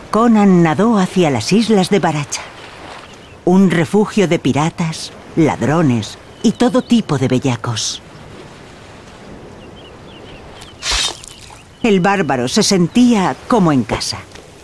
Conan nadó hacia las islas de Baracha, un refugio de piratas, ladrones y todo tipo de bellacos. El bárbaro se sentía como en casa.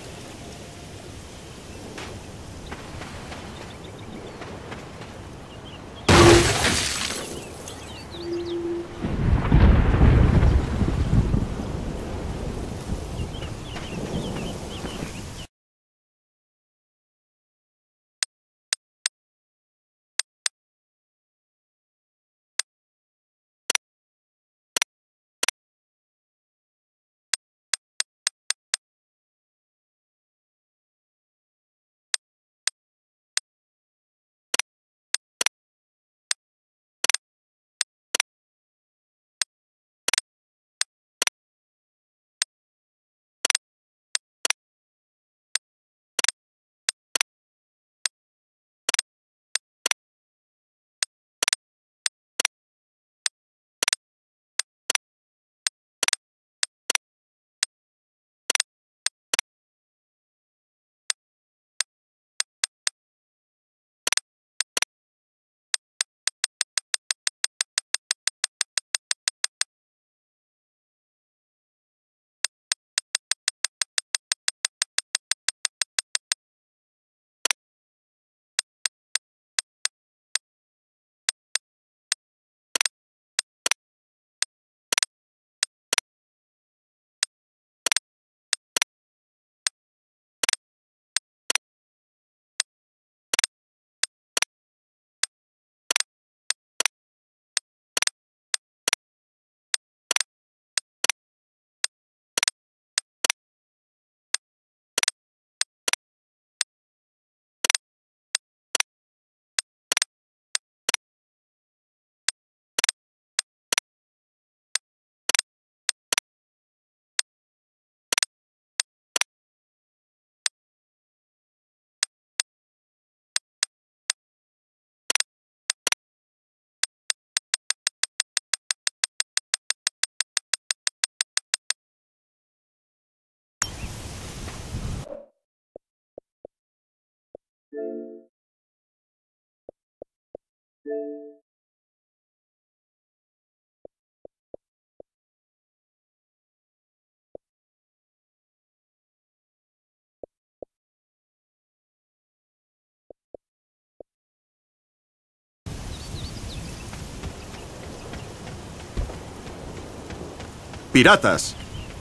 ¡Piratas!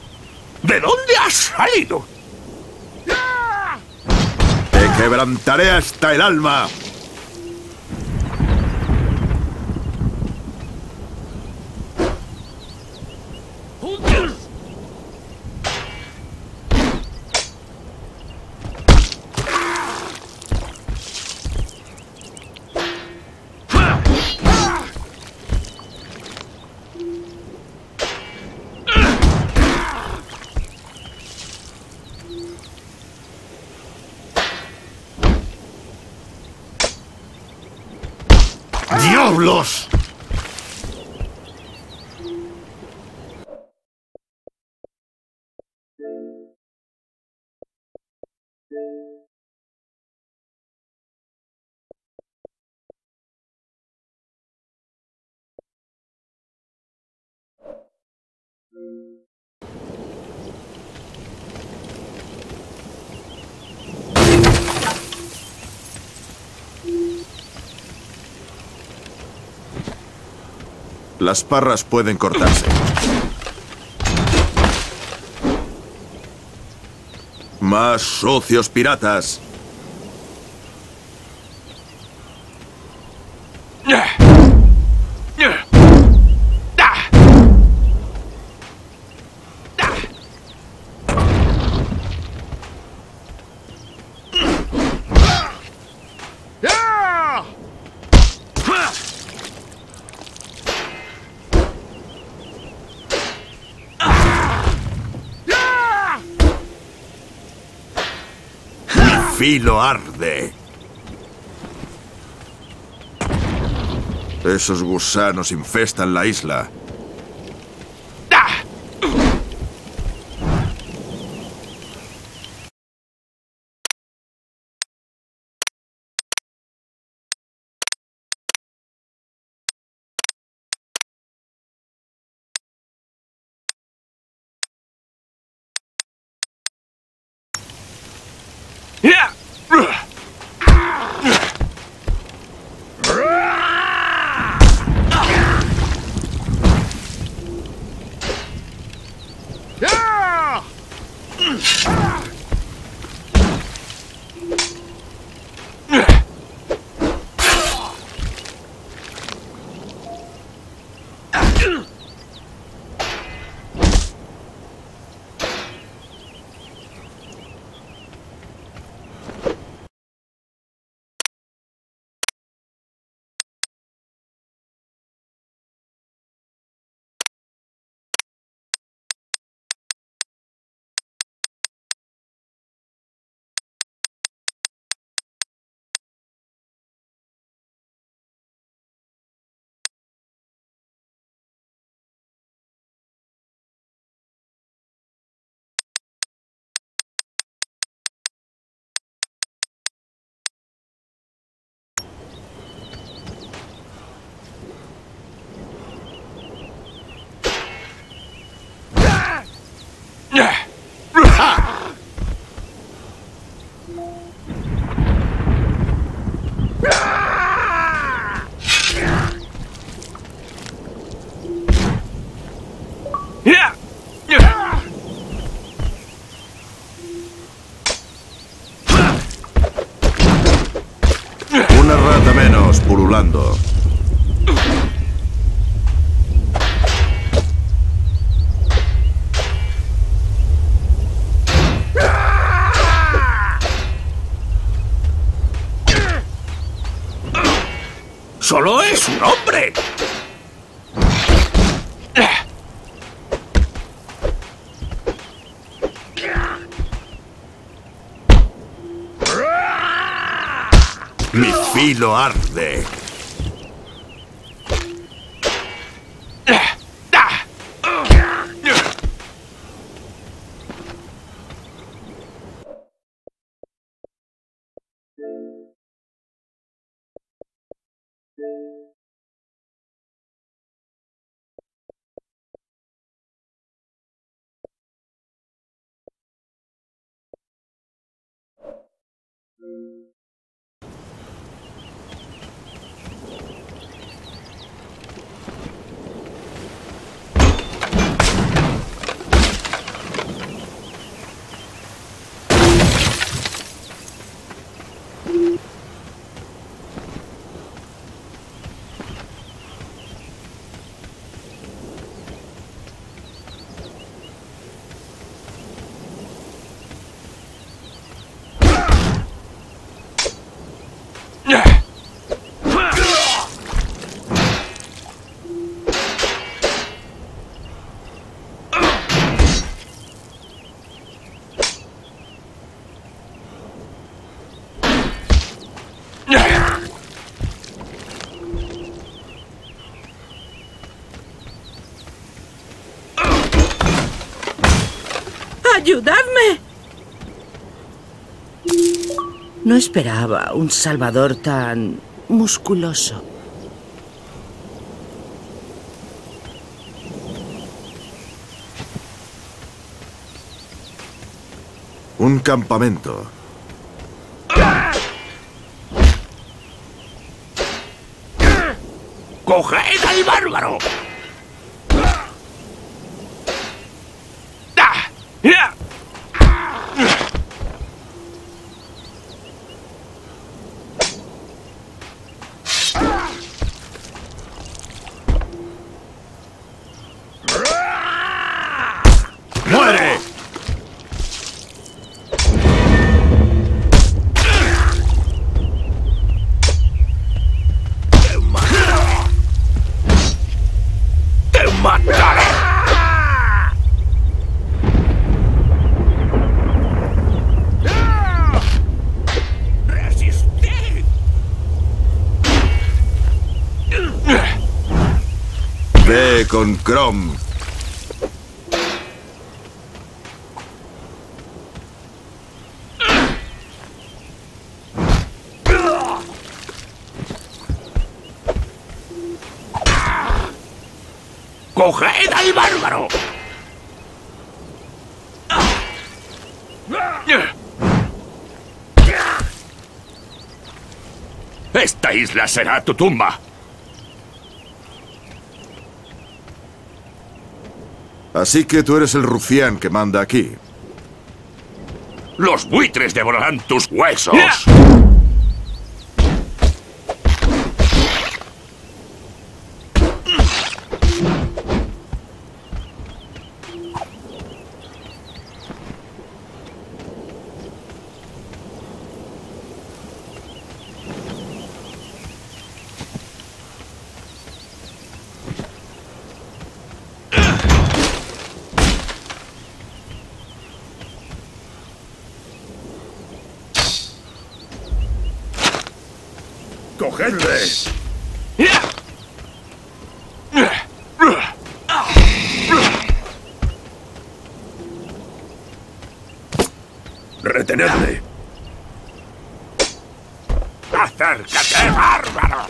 ¿De dónde has salido? ¡Te quebrantaré hasta el alma! ¡Diablos! Las parras pueden cortarse. ¡Más sucios piratas! ¡Filo arde! Esos gusanos infestan la isla. Una rata menos pululando. ¡Solo es un hombre! Mi filo arde. ¡Ayudadme! No esperaba un salvador tan musculoso. Un campamento. ¡Coged al bárbaro! ¡Muere! ¡Te mataré! ¡Resistid! Ve con Crom. ¡Coged al bárbaro! Esta isla será tu tumba. Así que tú eres el rufián que manda aquí. Los buitres devorarán tus huesos. ¡Cogedle! ¡Retenedle! ¡Acércate, bárbaro!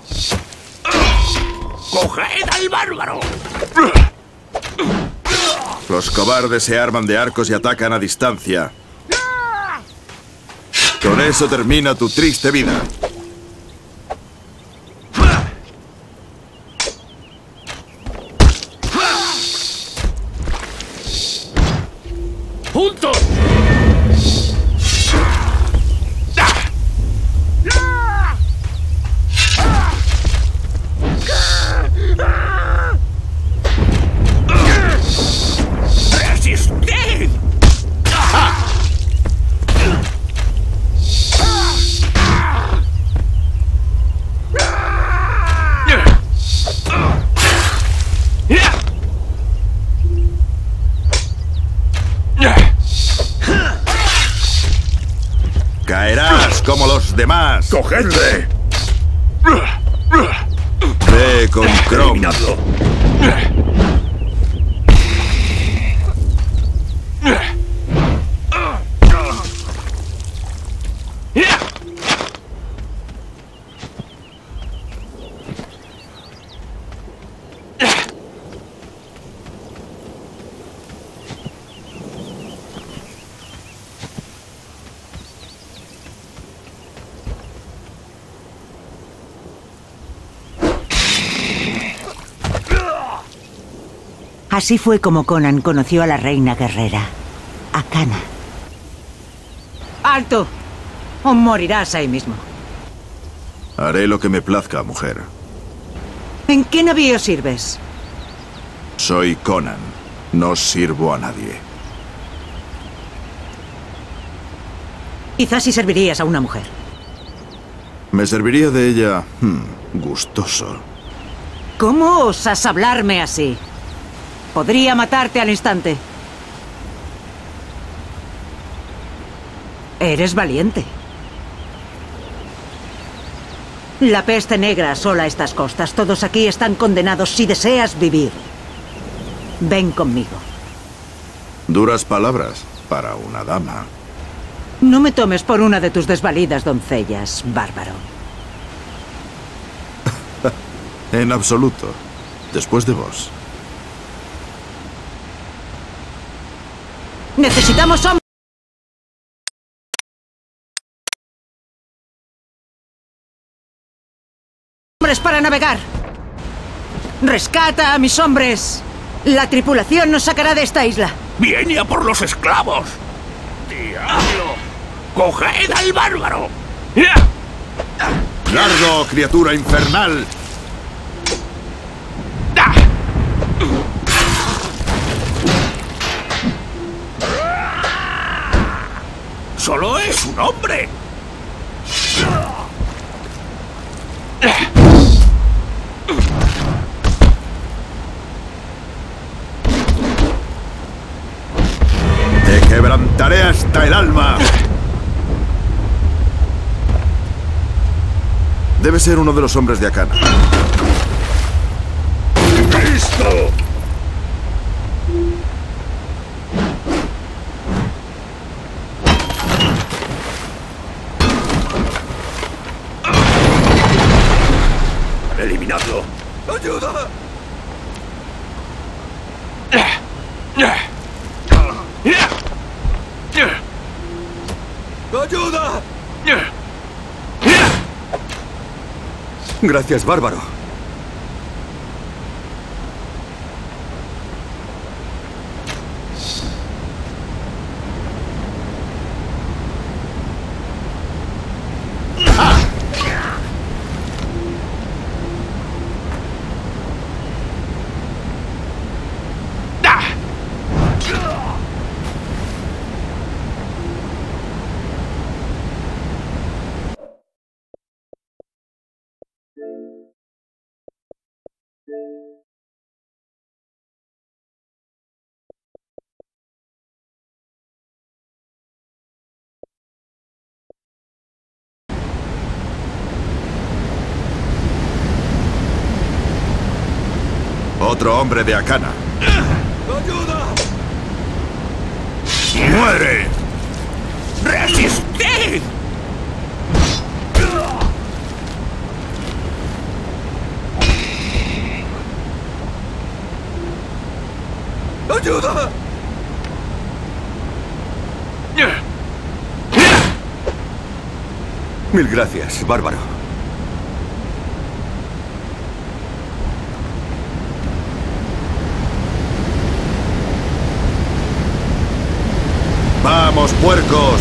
¡Coged al bárbaro! Los cobardes se arman de arcos y atacan a distancia. Con eso termina tu triste vida. ¡Juntos! ¡Resistid! Caerás como los demás. ¡Cogedle! Ve con Crom. ¡Eliminadlo! Así fue como Conan conoció a la reina guerrera, Akana. ¡Alto! O morirás ahí mismo. Haré lo que me plazca, mujer. ¿En qué navío sirves? Soy Conan. No sirvo a nadie. Quizás si servirías a una mujer. Me serviría de ella... gustoso. ¿Cómo osas hablarme así? Podría matarte al instante. Eres valiente. La peste negra asola estas costas. Todos aquí están condenados si deseas vivir. Ven conmigo. Duras palabras para una dama. No me tomes por una de tus desvalidas doncellas, bárbaro. En absoluto. Después de vos. Necesitamos hombres para navegar. Rescata a mis hombres. La tripulación nos sacará de esta isla. ¡Viene a por los esclavos! ¡Diablo! ¡Coged al bárbaro! ¡Largo, criatura infernal! ¡Solo es un hombre! ¡Te quebrantaré hasta el alma! Debe ser uno de los hombres de Akana. ¡Listo! ¡Eliminadlo! ¡Ayuda! ¡Ayuda! Gracias, bárbaro. Otro hombre de Akana. ¡Ayuda! ¡Muere! ¡Resistid! ¡Ayuda! Mil gracias, bárbaro. ¡Vamos, puercos!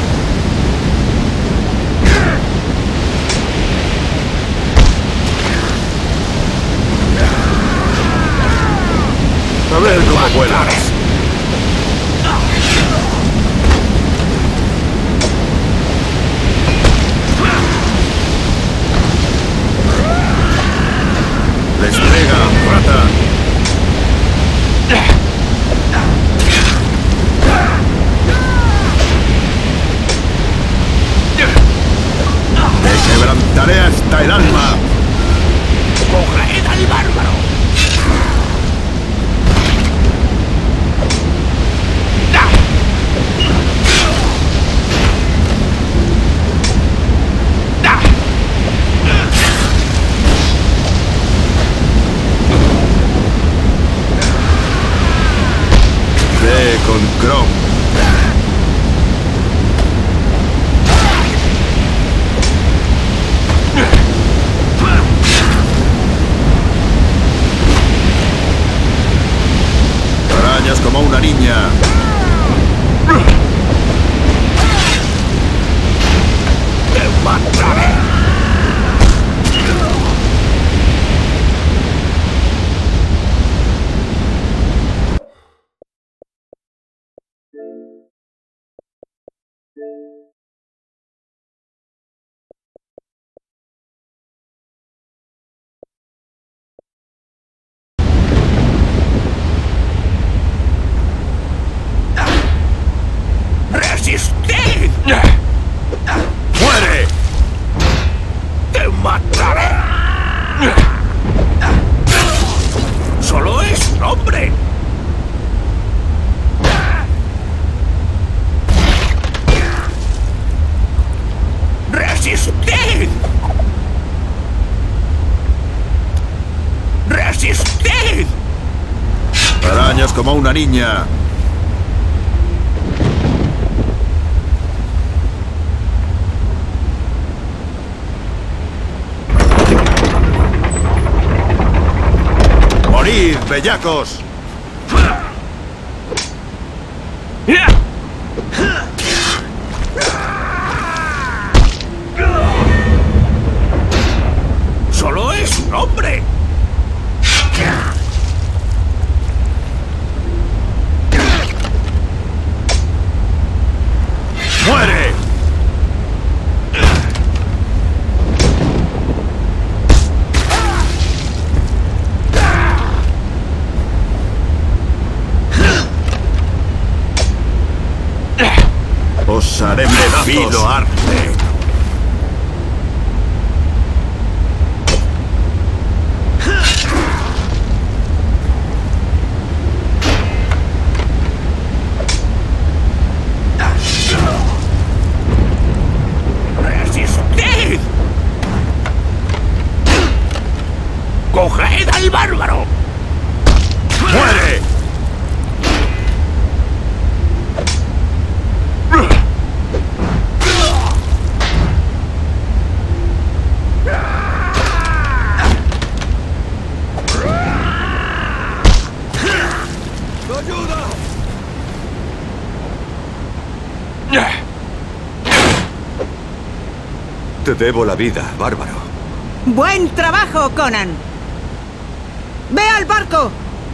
A ver cómo vuelas. ¡Despega, rata! ¡Te quebrantaré hasta el alma! ¡Coged al bárbaro! Ve con Krom. Arañas como una niña. ¡Te mataré! ¡Resistid! ¡Muere! ¡Te mataré! ¡Solo es un hombre! ¡Resistid! ¡Resistid! Arañas como una niña. ¡Morid, bellacos! ¡Solo es un hombre! ¡Muere! Os haré pedazos. Arte. ¡Resistid! ¡Coged al bárbaro! ¡Muere! ¡Ayuda! Te debo la vida, bárbaro. ¡Buen trabajo, Conan! ¡Ve al barco!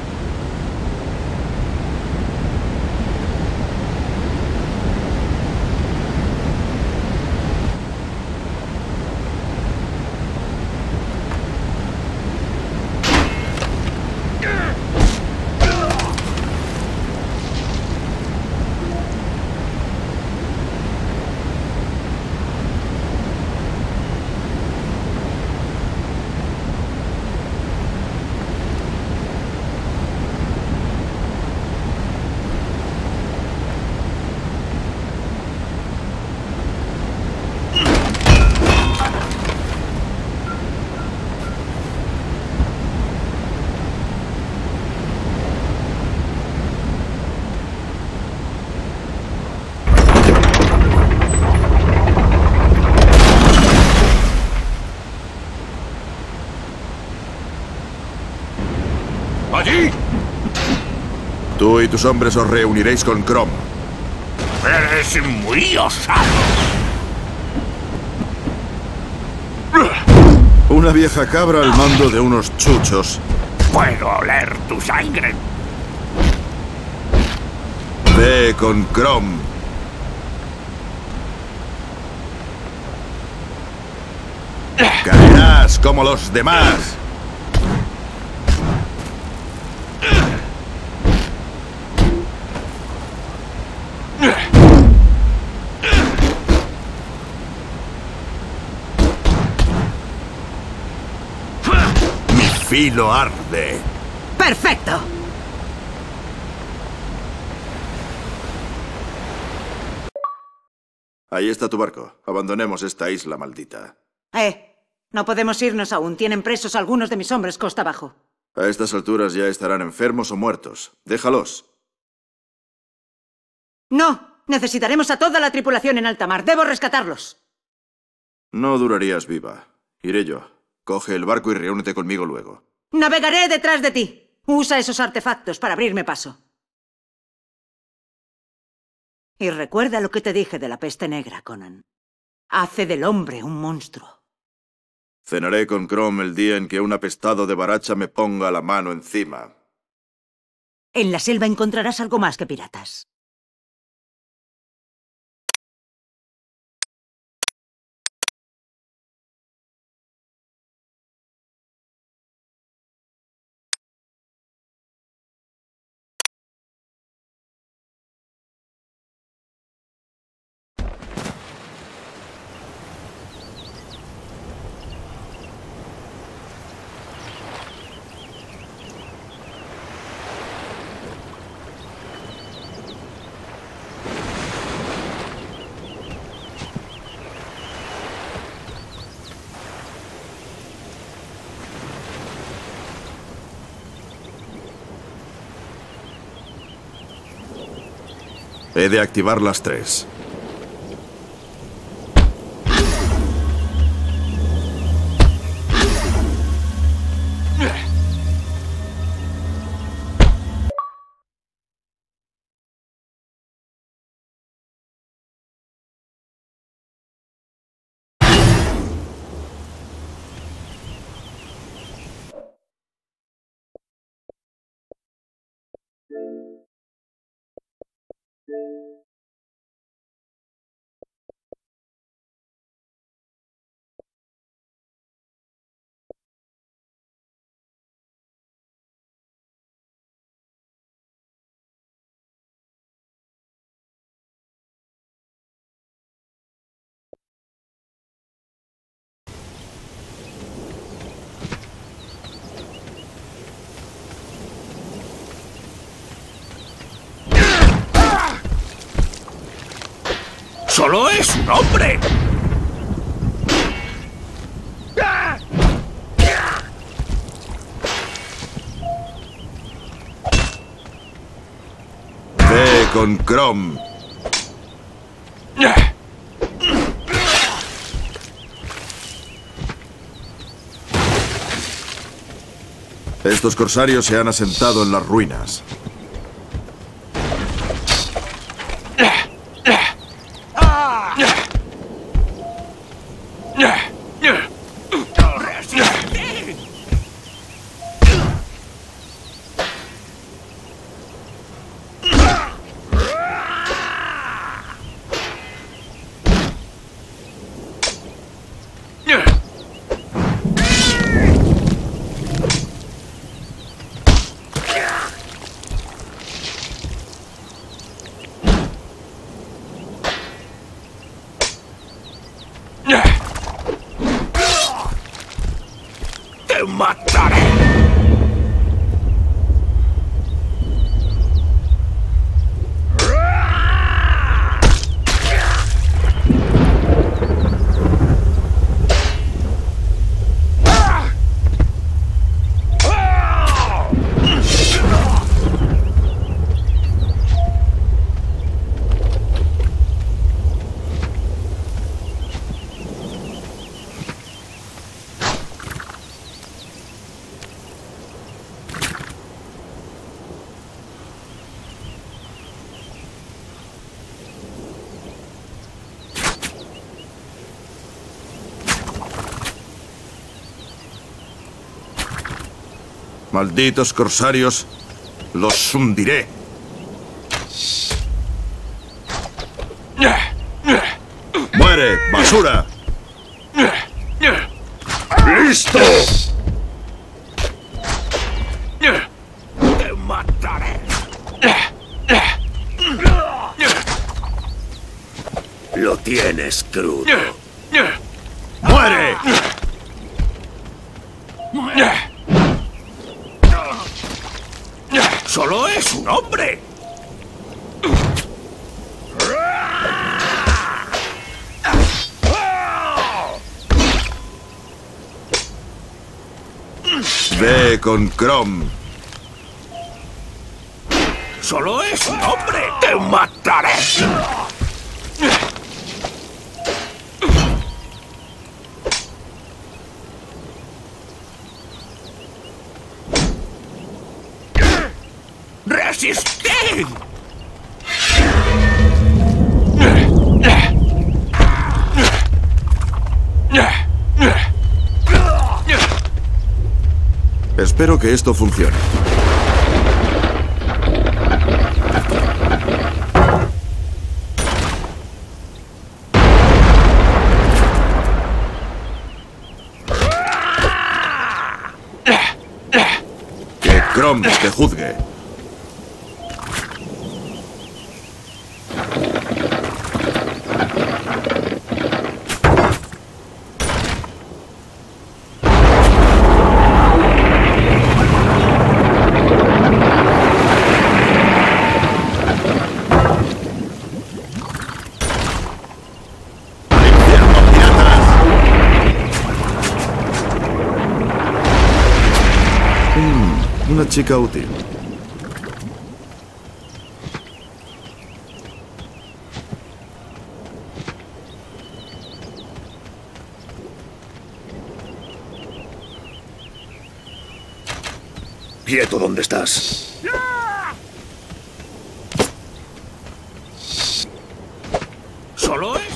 ¡Allí! Tú y tus hombres os reuniréis con Crom. ¡Eres muy osado! Una vieja cabra al mando de unos chuchos. ¡Puedo oler tu sangre! Ve con Crom. Caerás como los demás. Mi filo arde. ¡Perfecto! Ahí está tu barco. Abandonemos esta isla maldita. No podemos irnos aún. Tienen presos algunos de mis hombres costa abajo. A estas alturas ya estarán enfermos o muertos. Déjalos. ¡No! Necesitaremos a toda la tripulación en alta mar. ¡Debo rescatarlos! No durarías viva. Iré yo. Coge el barco y reúnete conmigo luego. ¡Navegaré detrás de ti! Usa esos artefactos para abrirme paso. Y recuerda lo que te dije de la peste negra, Conan. Hace del hombre un monstruo. Cenaré con Crom el día en que un apestado de Baracha me ponga la mano encima. En la selva encontrarás algo más que piratas. He de activar las 3. ¡Solo es un hombre! Ve con Crom. Estos corsarios se han asentado en las ruinas. Malditos corsarios, los hundiré. ¡Muere, basura! ¡Listo! ¡Te mataré! Lo tienes crudo. ¡Muere! ¡Solo es un hombre! Ve con Crom. ¡Solo es un hombre! ¡Te mataré! ¡Resistid! Espero que esto funcione. Que Crom te juzgue. Una chica útil. Quieto, ¿dónde estás? ¿Solo es?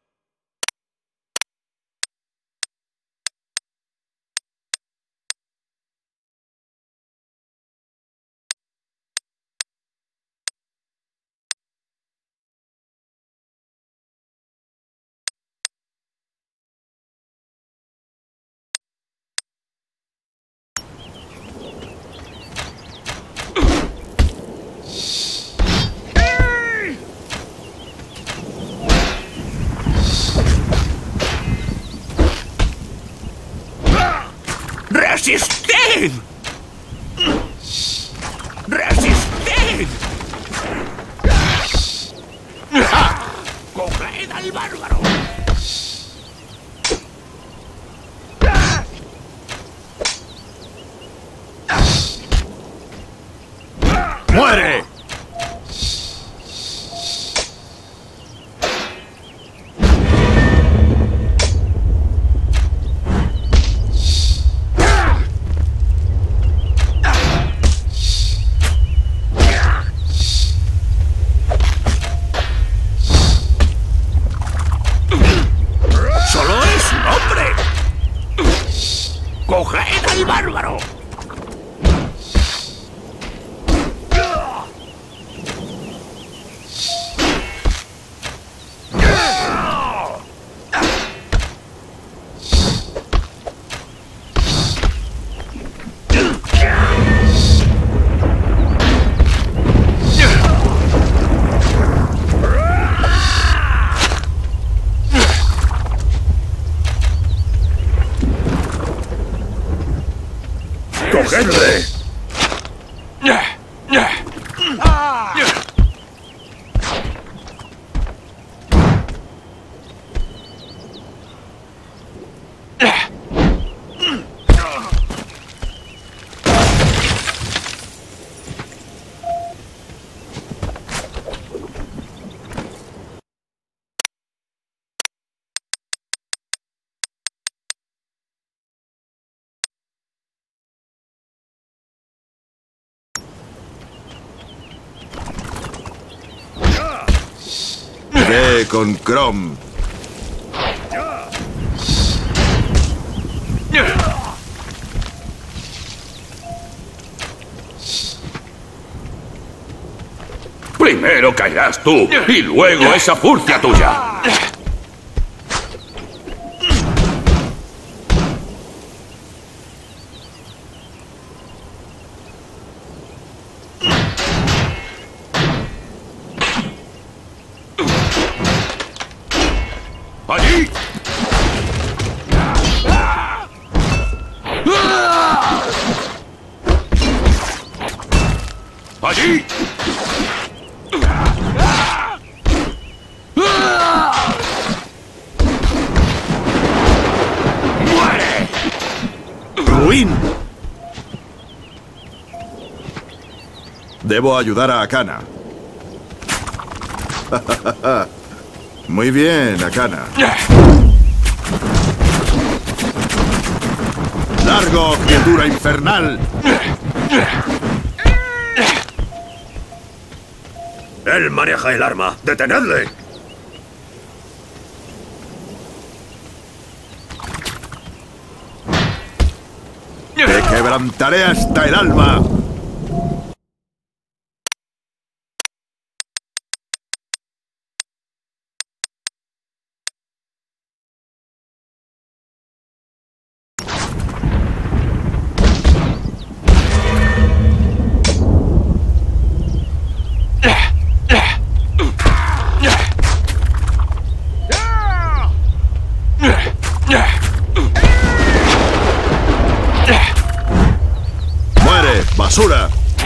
¡Resistid! ¡Resistid! ¡Coged al bárbaro! ¡Muere! ¡Solo es un hombre! ¡Coged al bárbaro! ¡Cogedle! Ve con Crom. Primero caerás tú y luego esa furcia tuya. ¡Allí! ¡Allí! ¡Muere! ¡Ruin! Debo ayudar a Akana. Muy bien, Akana. ¡Largo, criatura infernal! Él maneja el arma. ¡Detenedle! ¡Te quebrantaré hasta el alma! ¡Muere, basura!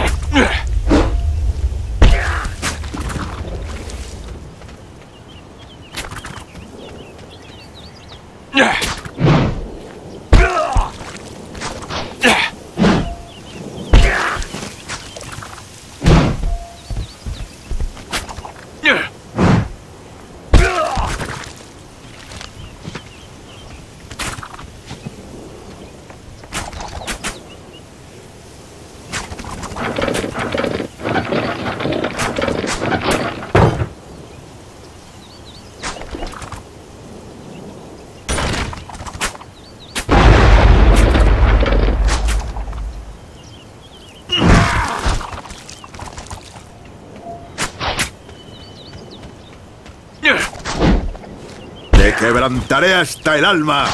¡Te quebrantaré hasta el alma!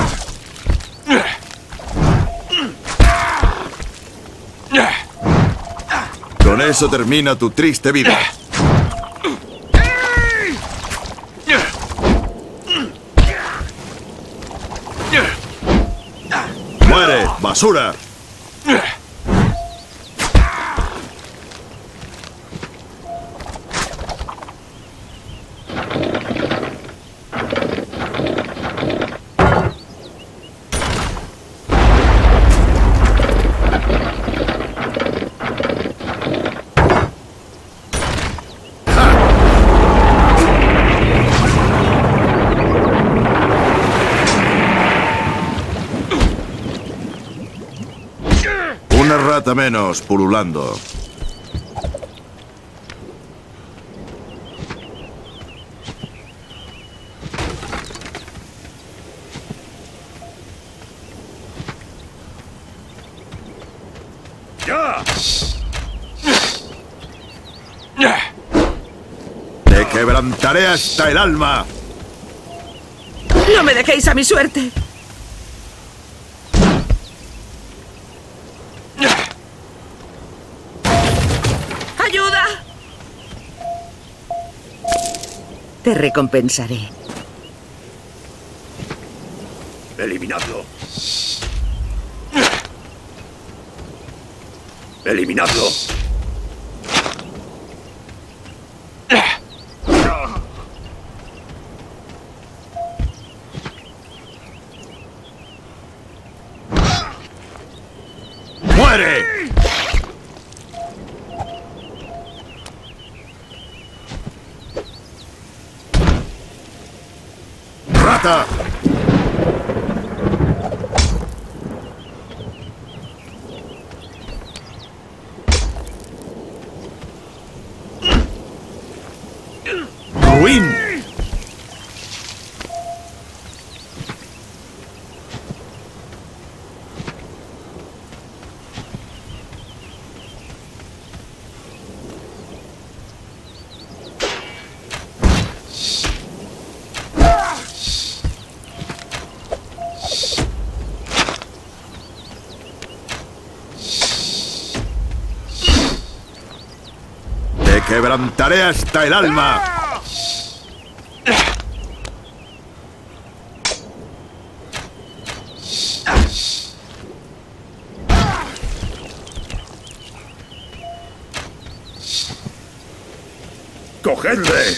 Con eso termina tu triste vida. ¡Muere, basura! Una rata menos pululando. ¡Ya! ¡Te quebrantaré hasta el alma! ¡No me dejéis a mi suerte! ¡Ayuda! Te recompensaré. ¡Eliminadlo! ¡Eliminadlo! ¡Muere! ¡Rata! ¡Ruin! quebrantaré hasta el alma. ¡Cogedle!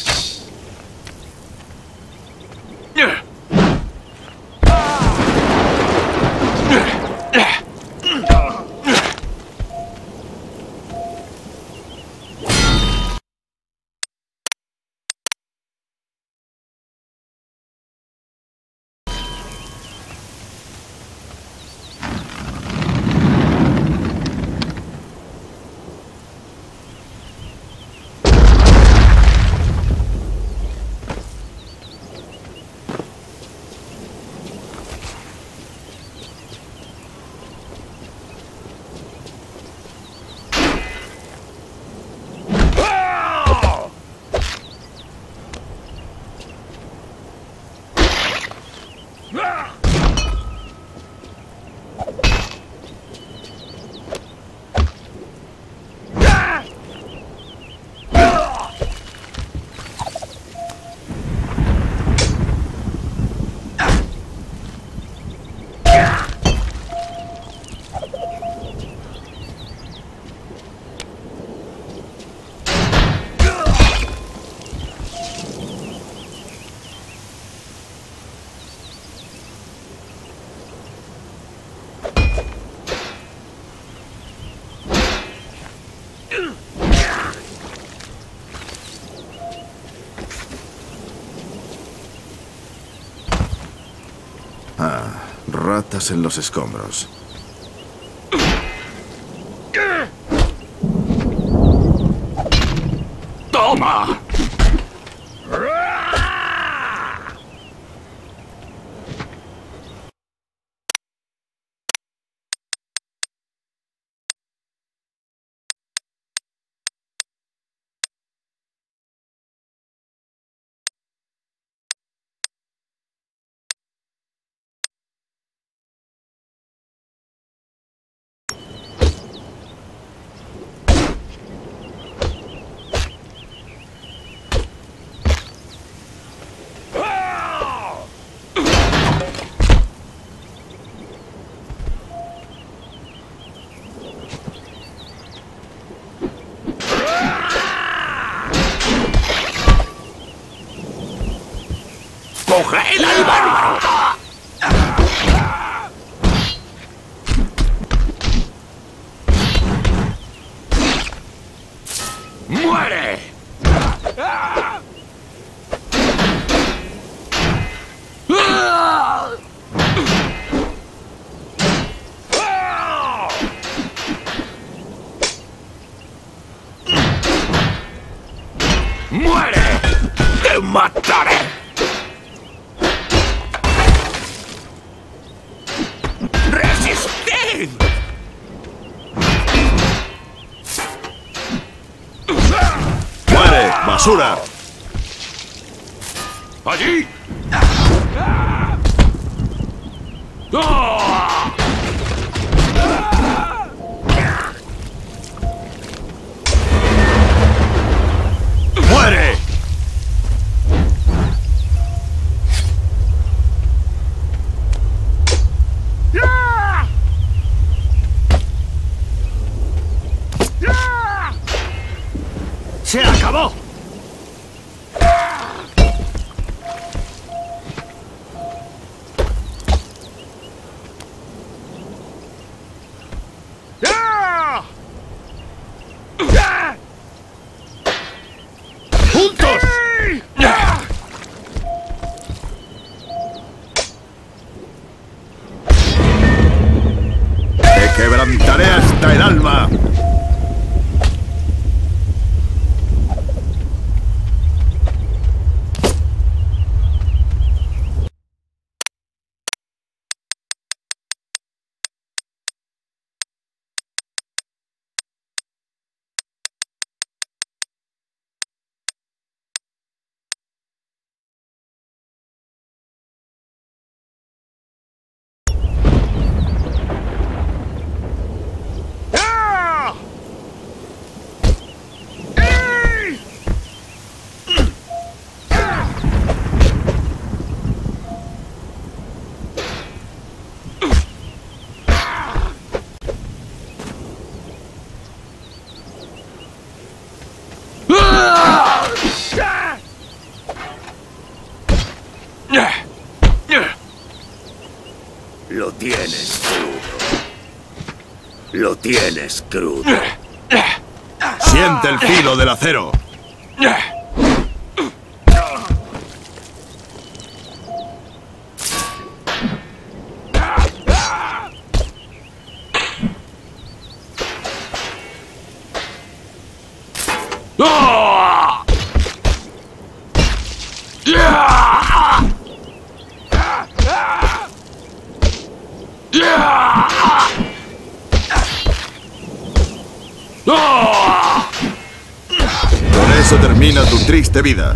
Ratas en los escombros. ¡Toma! ¡Coged al bárbaro! ¡Muere! ¡Muere! ¡Te mataré! ¡Resistid! ¡Muere, basura! ¡Allí! ¡Muere! ¡Se acabó! ¡Juntos! Te quebrantaré hasta el alma. Lo tienes crudo. Lo tienes crudo. Siente el filo del acero. Con eso termina tu triste vida.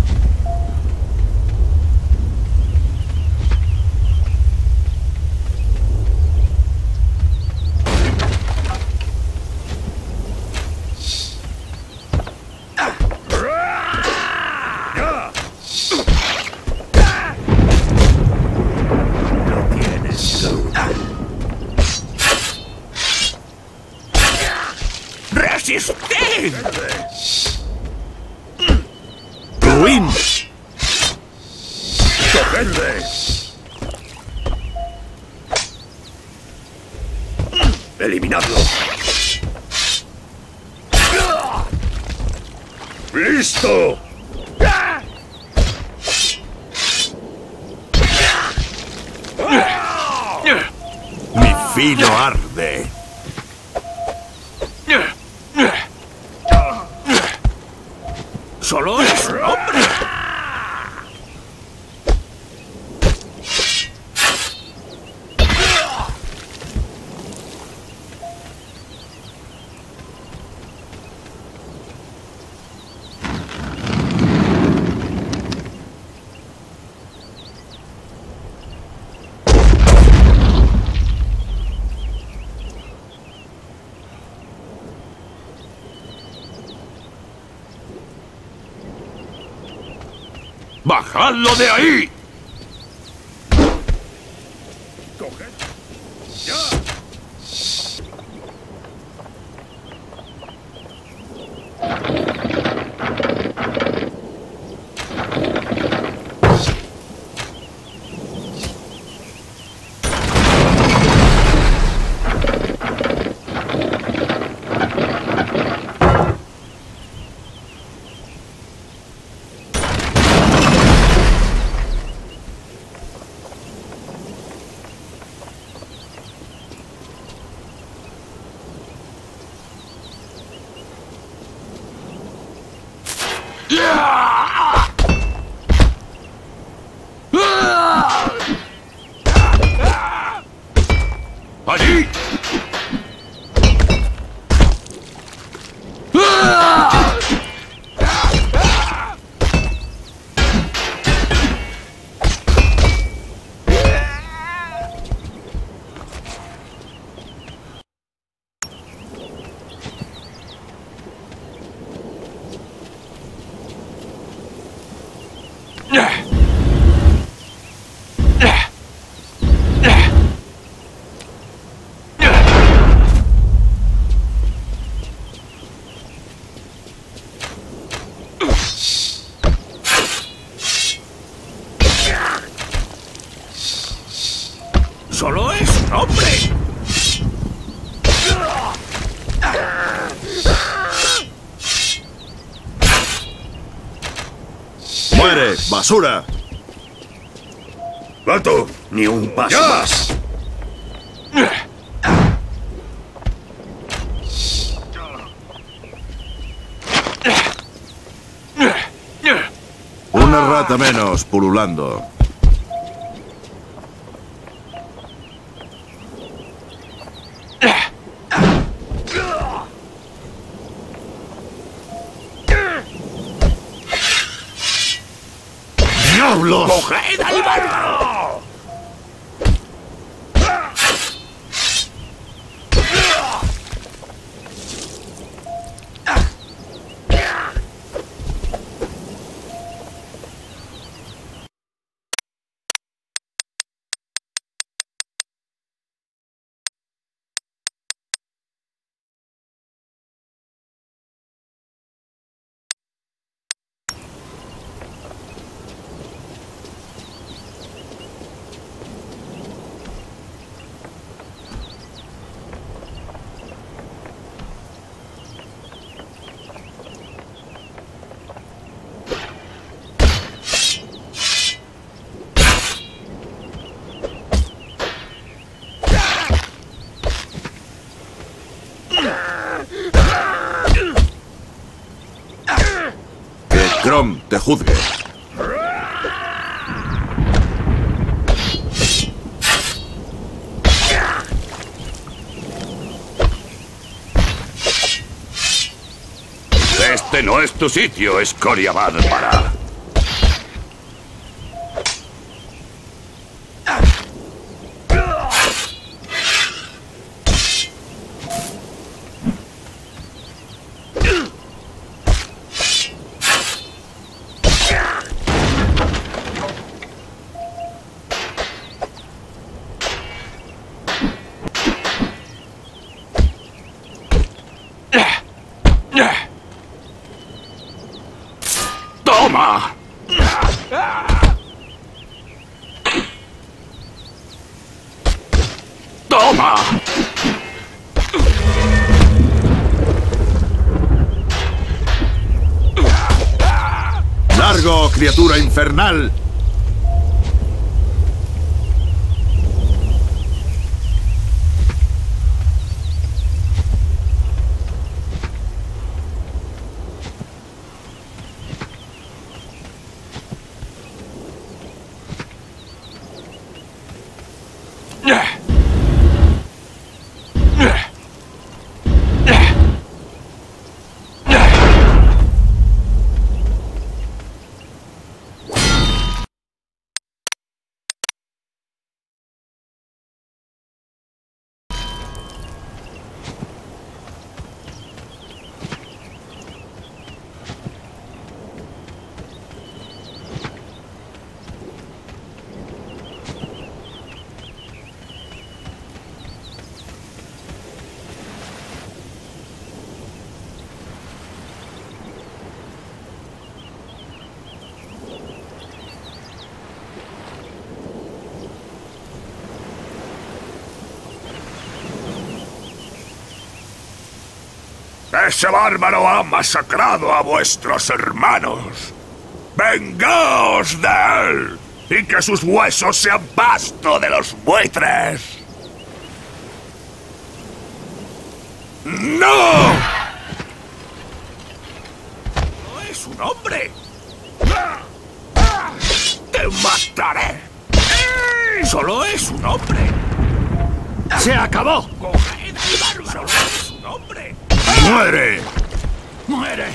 Lo tienes crudo. ¡Resistid! Ruin. ¡Cogedle! ¡Eliminadlo! ¡Listo! Mi filo arde. ¡Solo es un hombre! ¡Bajadlo de ahí! ¡Coged! ¡Ya! ¡Allí! ¡Solo es un hombre! ¡Muere, basura! ¡Alto! Ni un paso más. Una rata menos pululando. ¡Diablos! ¡Coged al bárbaro! Crom te juzgue. Este no es tu sitio, escoria bárbara. ¡Toma! ¡Toma! ¡Largo, criatura infernal! ¡Ese bárbaro ha masacrado a vuestros hermanos! ¡Vengaos de él! ¡Y que sus huesos sean pasto de los buitres! ¡No! ¡No es un hombre! ¡Te mataré! ¡Solo es un hombre! ¡Se acabó! ¡Coged al bárbaro! ¡Solo es un hombre! ¡Muere! ¡Muere!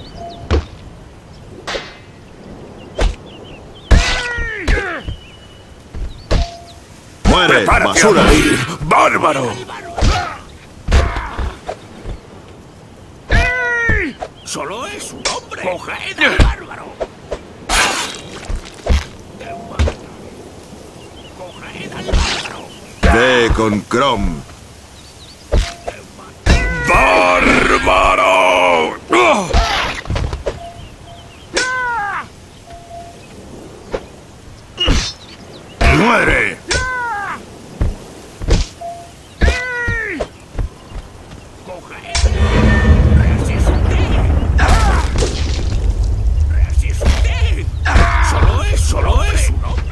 ¡Muere, ¡Prepárate basura! a morir, bárbaro! ¡Solo es un hombre! ¡Coged al bárbaro! ¡Coged al bárbaro! Ve con Crom. ¡Bárbaro! ¡Muere! ¡Resistid! ¡Solo es un hombre!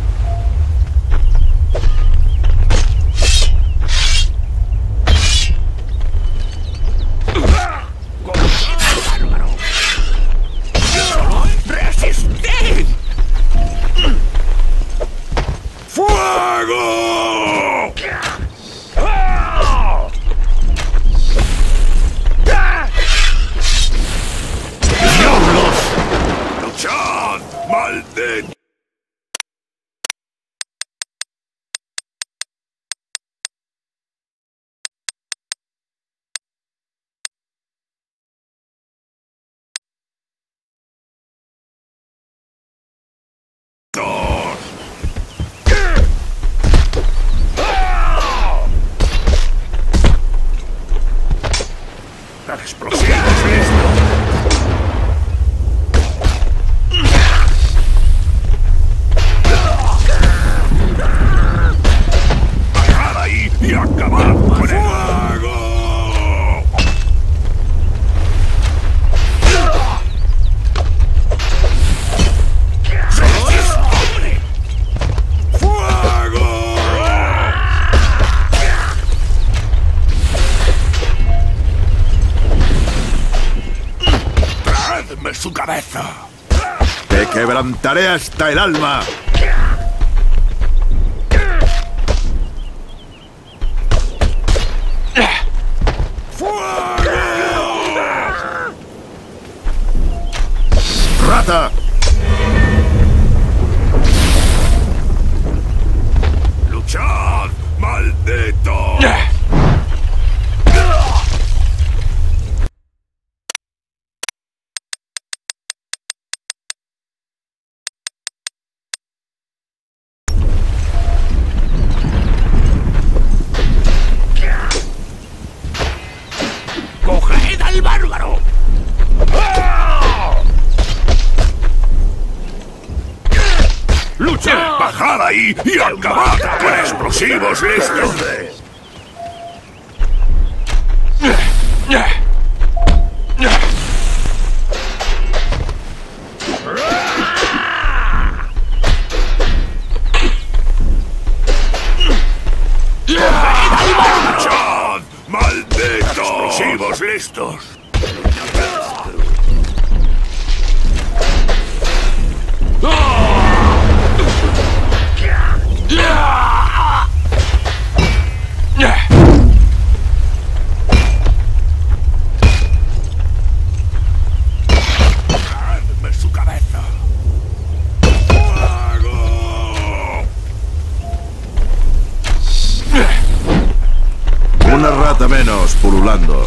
¡Resistid! ¡Fuego! ¡Diablos! ¡Luchad! ¡Maldito! ¡La explosión es listo! ¡Parad ahí y acabad con el fuego! ¡Solo es un hombre! ¡Fuego! ¡Traedme su cabeza! ¡Te quebrantaré hasta el alma! ¡Rata! ¡Luchad, maldito! ¡Coged al bárbaro! ¡Lucha! ¡Bajad ahí y acabad con explosivos listos! ¡Luchad, malditos! ¡Explosivos listos! ¡Dadme su cabeza! ¡Fuego! Una rata menos pululando.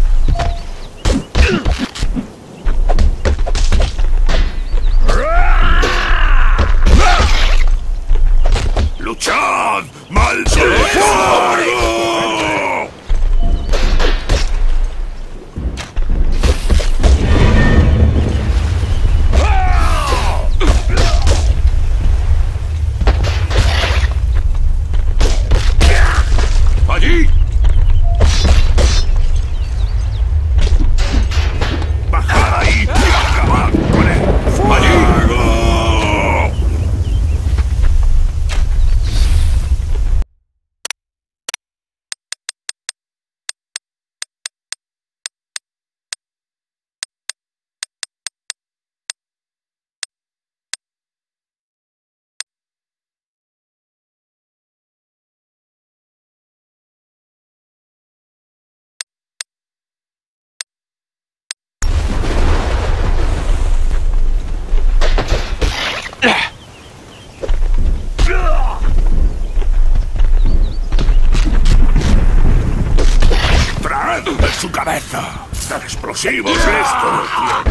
¡Luchad, malditos! ¡Fuego! ¡Allí! ¡Bajad ahí y acabad con él! ¡Allí! ¡Traedme su cabeza! ¡Explosivos listos!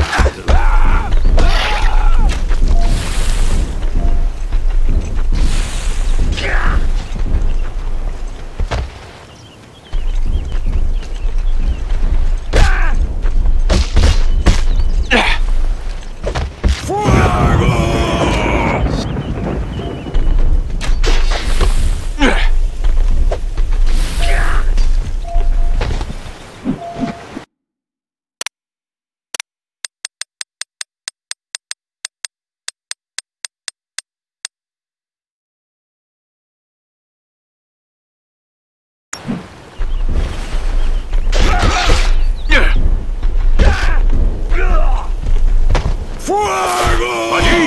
¡Fuego! ¡Allí!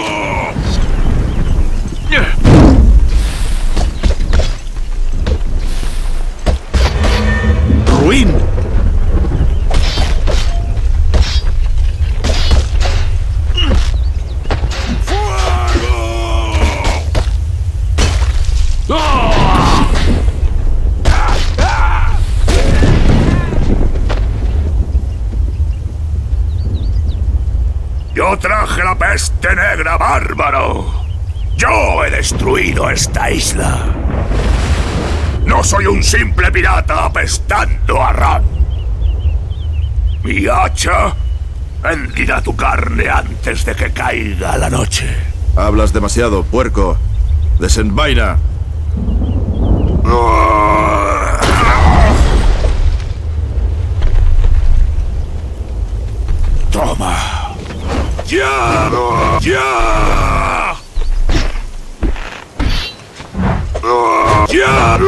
¡Ruin! ¡Yo traje la peste negra, bárbaro! ¡Yo he destruido esta isla! ¡No soy un simple pirata apestando a Ran! Mi hacha hendirá tu carne antes de que caiga la noche. Hablas demasiado, puerco. Desenvaina. ¡Toma! ¡Ya! ¡Ya! ¡Ya!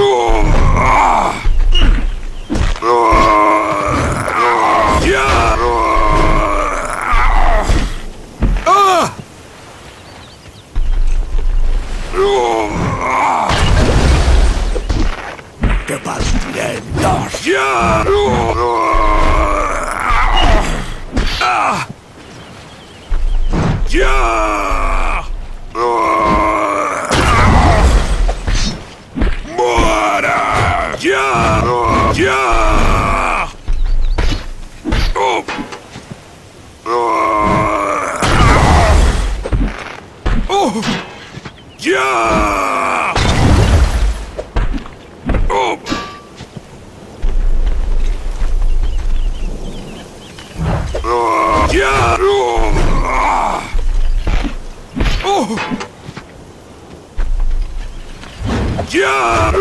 ¡Ya! ¡Ya! ¡Oh! ¡Ya! ¡Oh! ¡Ya!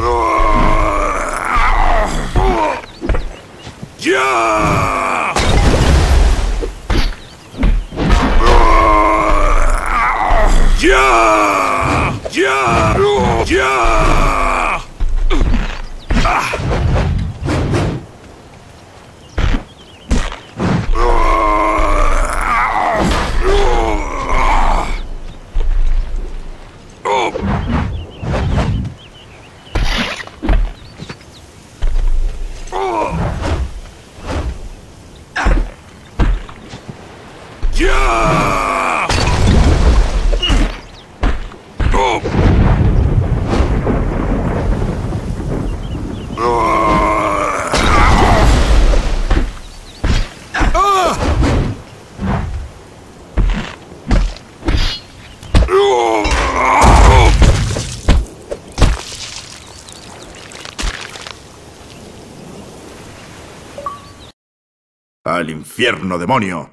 ¡Ya! ¡Ya! ¡Ya! ¡Ya! ¡Al infierno, demonio!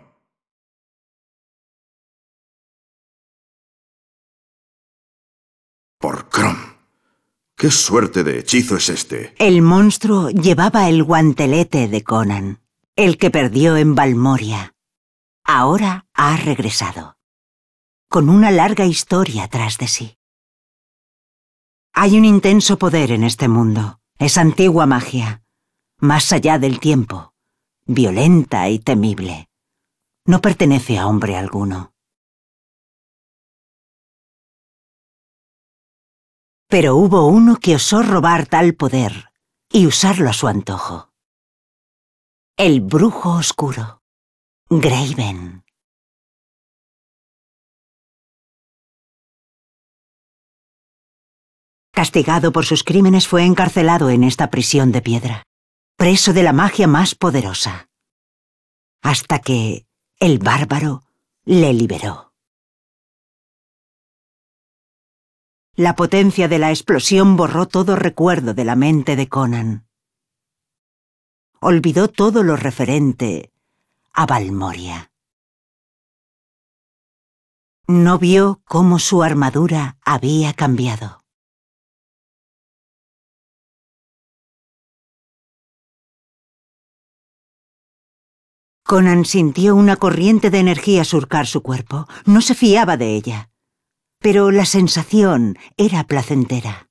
Por Crom. ¿Qué suerte de hechizo es este? El monstruo llevaba el guantelete de Conan, el que perdió en Balmoria. Ahora ha regresado, con una larga historia tras de sí. Hay un intenso poder en este mundo. Es antigua magia, más allá del tiempo, violenta y temible. No pertenece a hombre alguno. Pero hubo uno que osó robar tal poder y usarlo a su antojo. El brujo oscuro, Graven. Castigado por sus crímenes, fue encarcelado en esta prisión de piedra, preso de la magia más poderosa, hasta que el bárbaro le liberó. La potencia de la explosión borró todo recuerdo de la mente de Conan. Olvidó todo lo referente a Balmoria. No vio cómo su armadura había cambiado. Conan sintió una corriente de energía surcar su cuerpo. No se fiaba de ella, pero la sensación era placentera.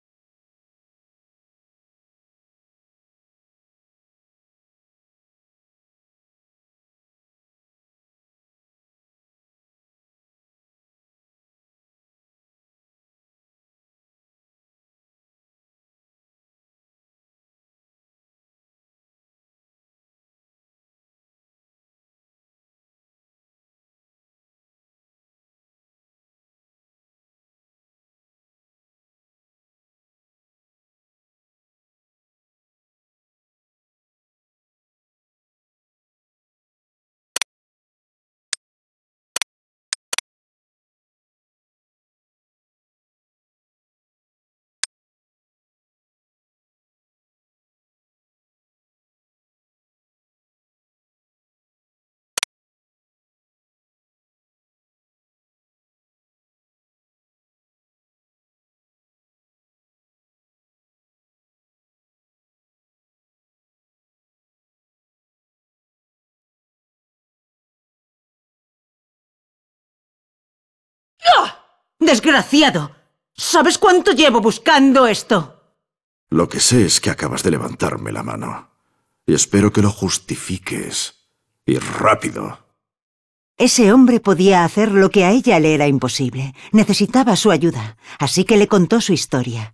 ¡Desgraciado! ¿Sabes cuánto llevo buscando esto? Lo que sé es que acabas de levantarme la mano. Y espero que lo justifiques. Y rápido. Ese hombre podía hacer lo que a ella le era imposible. Necesitaba su ayuda, así que le contó su historia.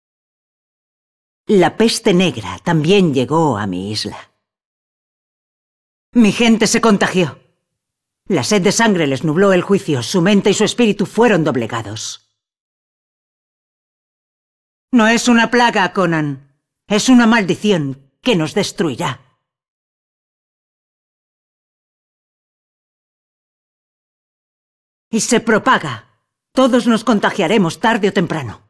La peste negra también llegó a mi isla. Mi gente se contagió. La sed de sangre les nubló el juicio, su mente y su espíritu fueron doblegados. No es una plaga, Conan. Es una maldición que nos destruirá. Y se propaga Todos nos contagiaremos tarde o temprano.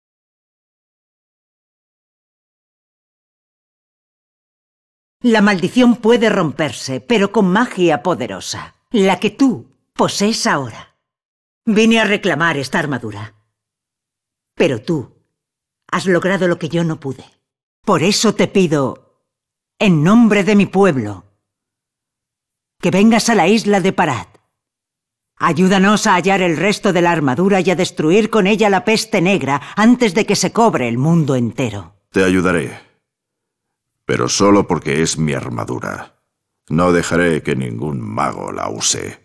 La maldición puede romperse, pero con magia poderosa, la que tú posees ahora. Vine a reclamar esta armadura. Pero tú has logrado lo que yo no pude. Por eso te pido, en nombre de mi pueblo, que vengas a la isla de Parad. Ayúdanos a hallar el resto de la armadura y a destruir con ella la peste negra antes de que se cobre el mundo entero. Te ayudaré, pero solo porque es mi armadura. No dejaré que ningún mago la use.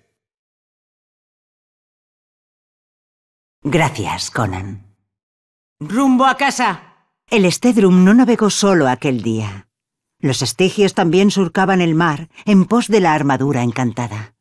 Gracias, Conan. ¡Rumbo a casa! El Stedrum no navegó solo aquel día. Los estigios también surcaban el mar en pos de la armadura encantada.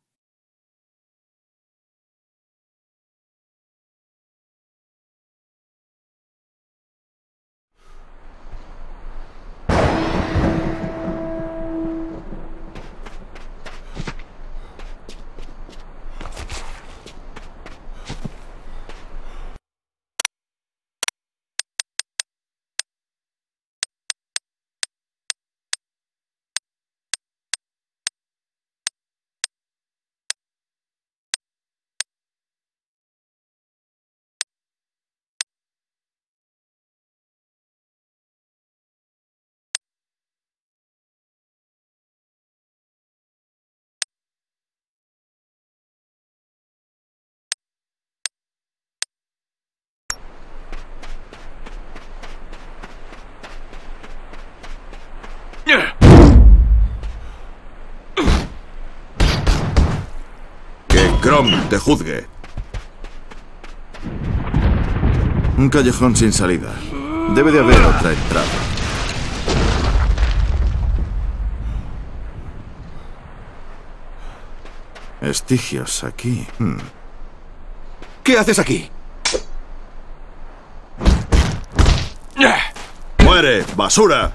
¡Que Grom te juzgue! Un callejón sin salida. Debe de haber otra entrada. Estigios aquí. ¿Qué haces aquí? ¡Muere, basura!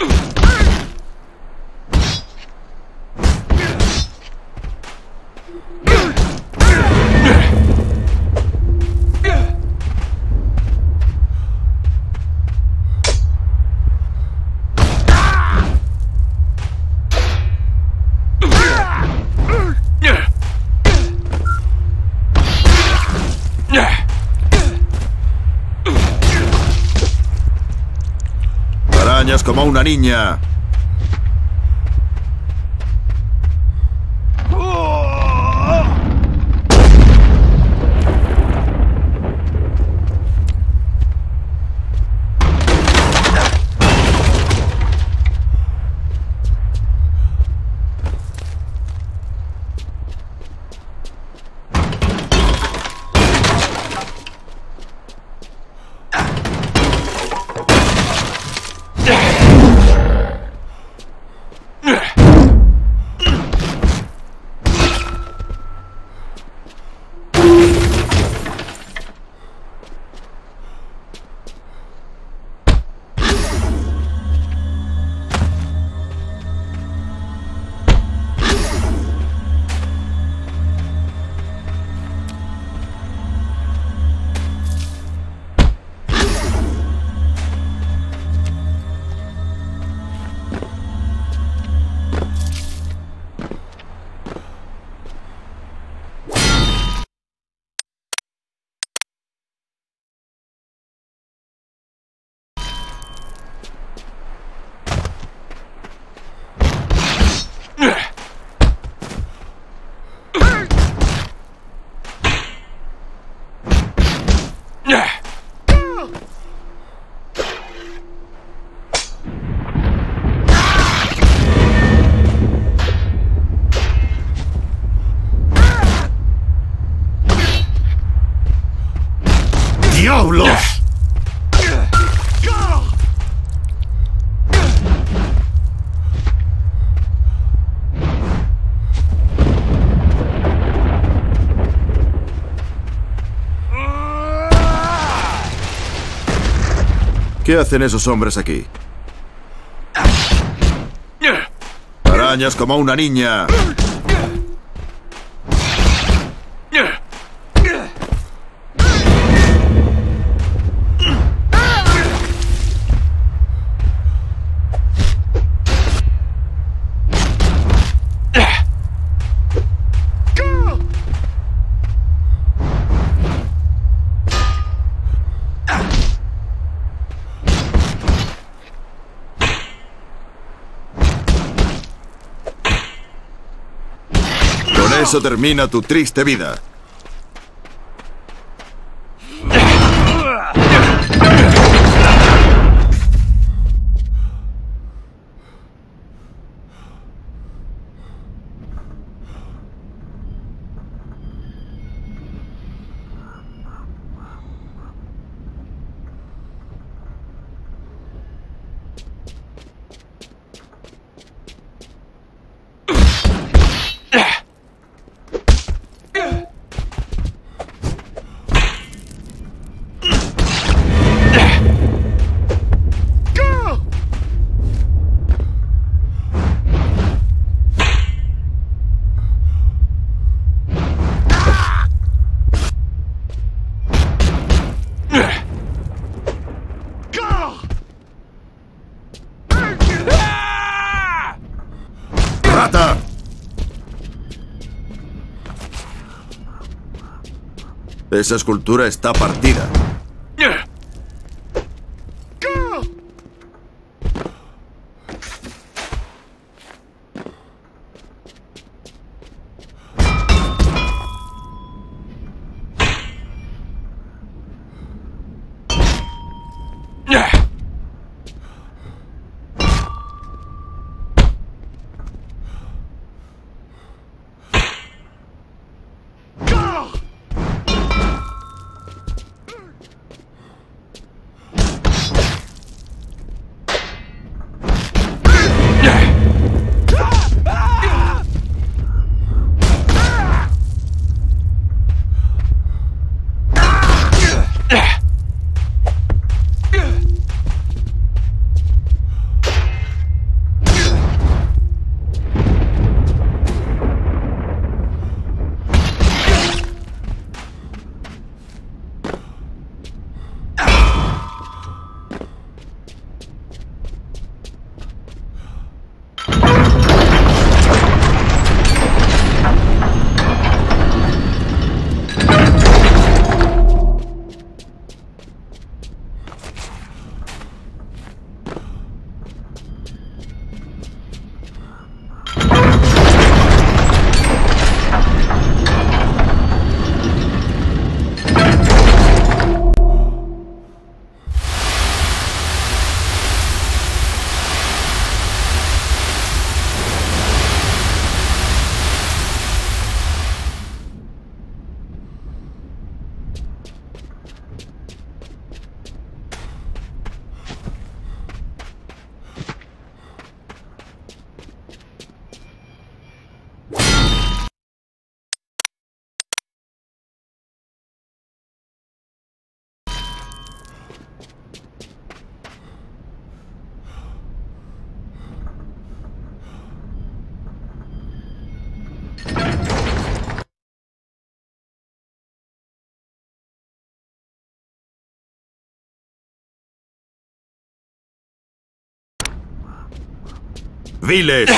Arañas como una niña. ¡Diablos! ¿Qué hacen esos hombres aquí? Arañas como una niña. eso termina tu triste vida. ¡Rata! Esa escultura está partida. ¡Viles!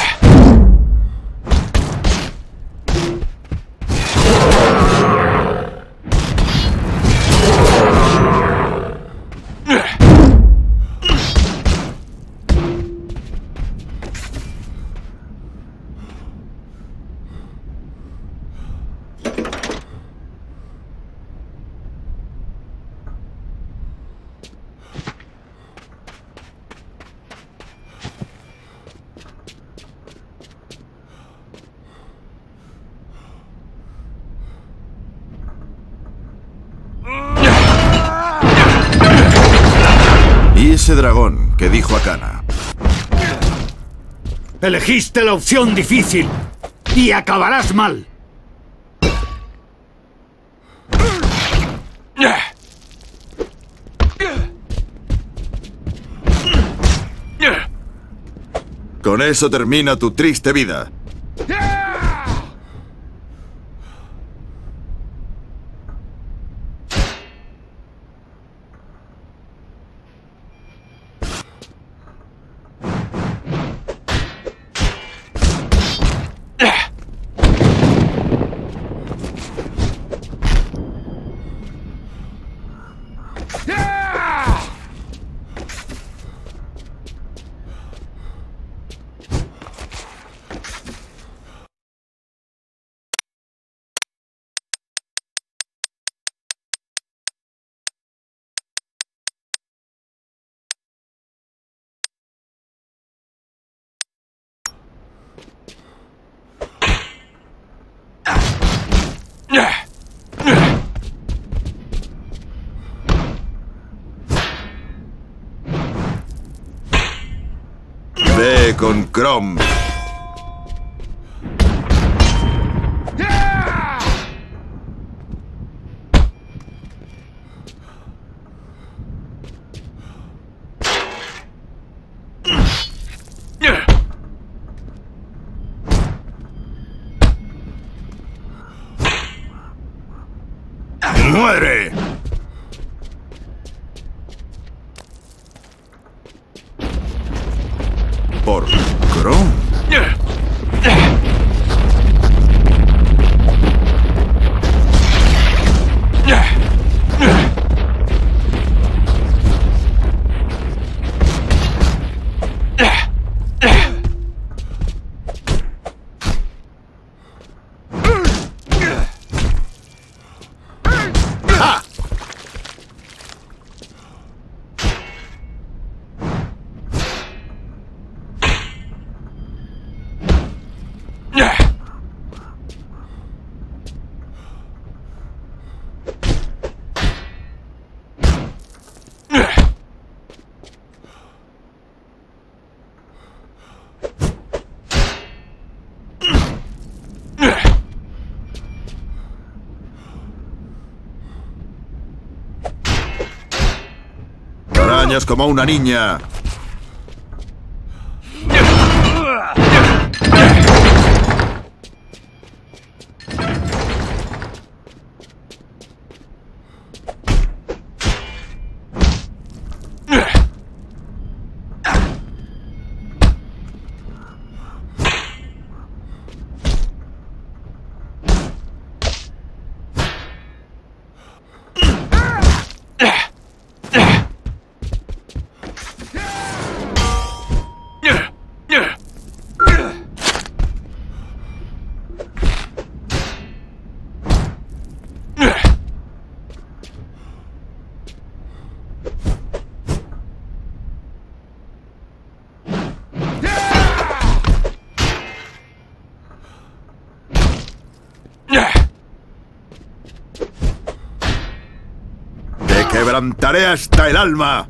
¿Y ese dragón que dijo Akana? Elegiste la opción difícil y acabarás mal. Con eso termina tu triste vida. Ve con Crom. ¡Muere! Por Crom. Arañas como una niña. Te quebrantaré hasta el alma.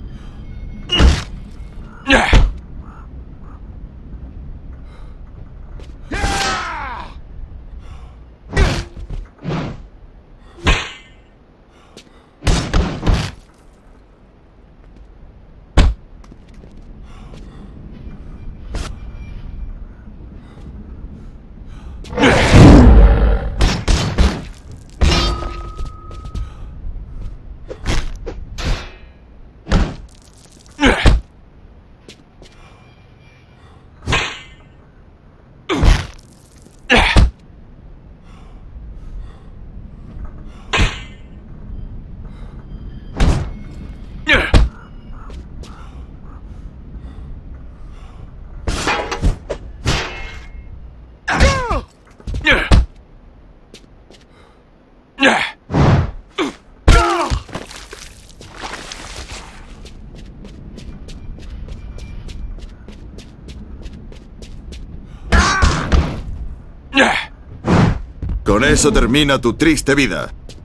Con eso termina tu triste vida.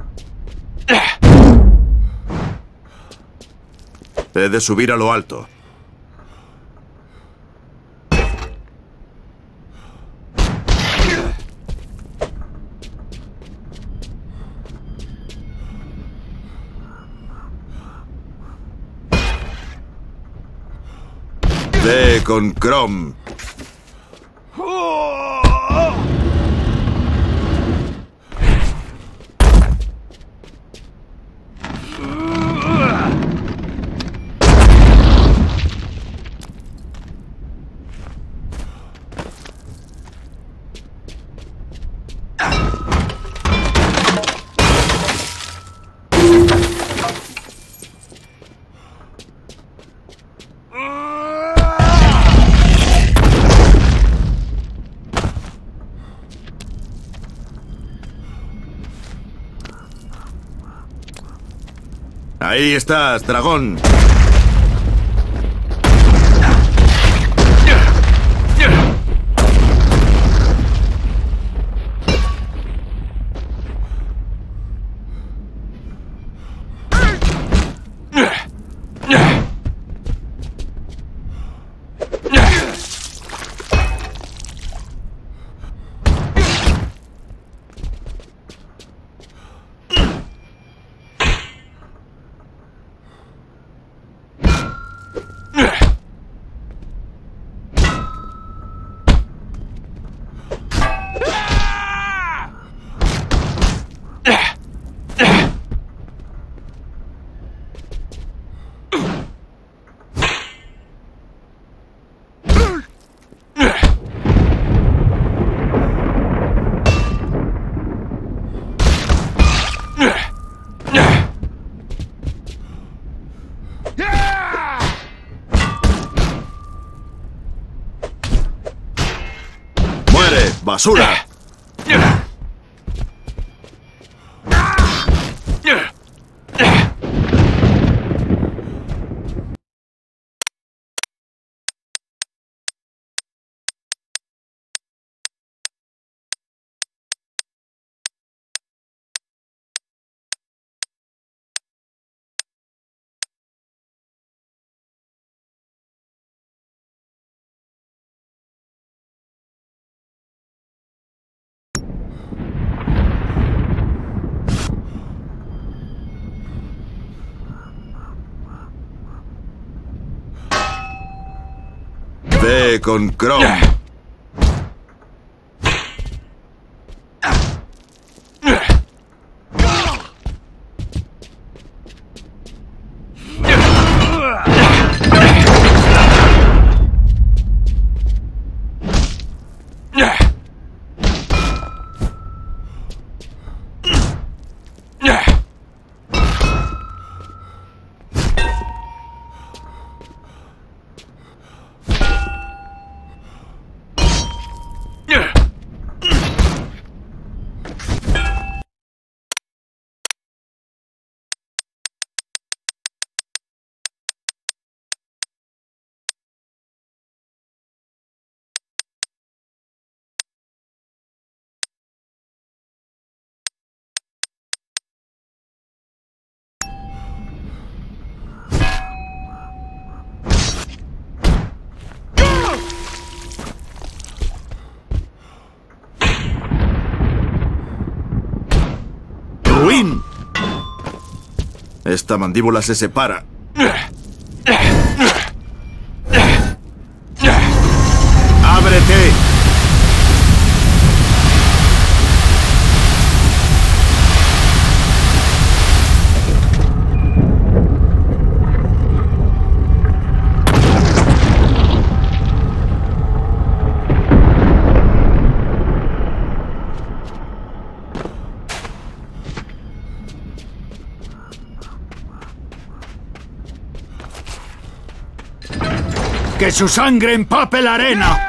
He de subir a lo alto. Ve con Crom. Ahí estás, dragón. ¡Muere, basura! Ve con Chrome. ¡Ruin! Esta mandíbula se separa. ¡Ábrete! ¡Que su sangre empape la arena!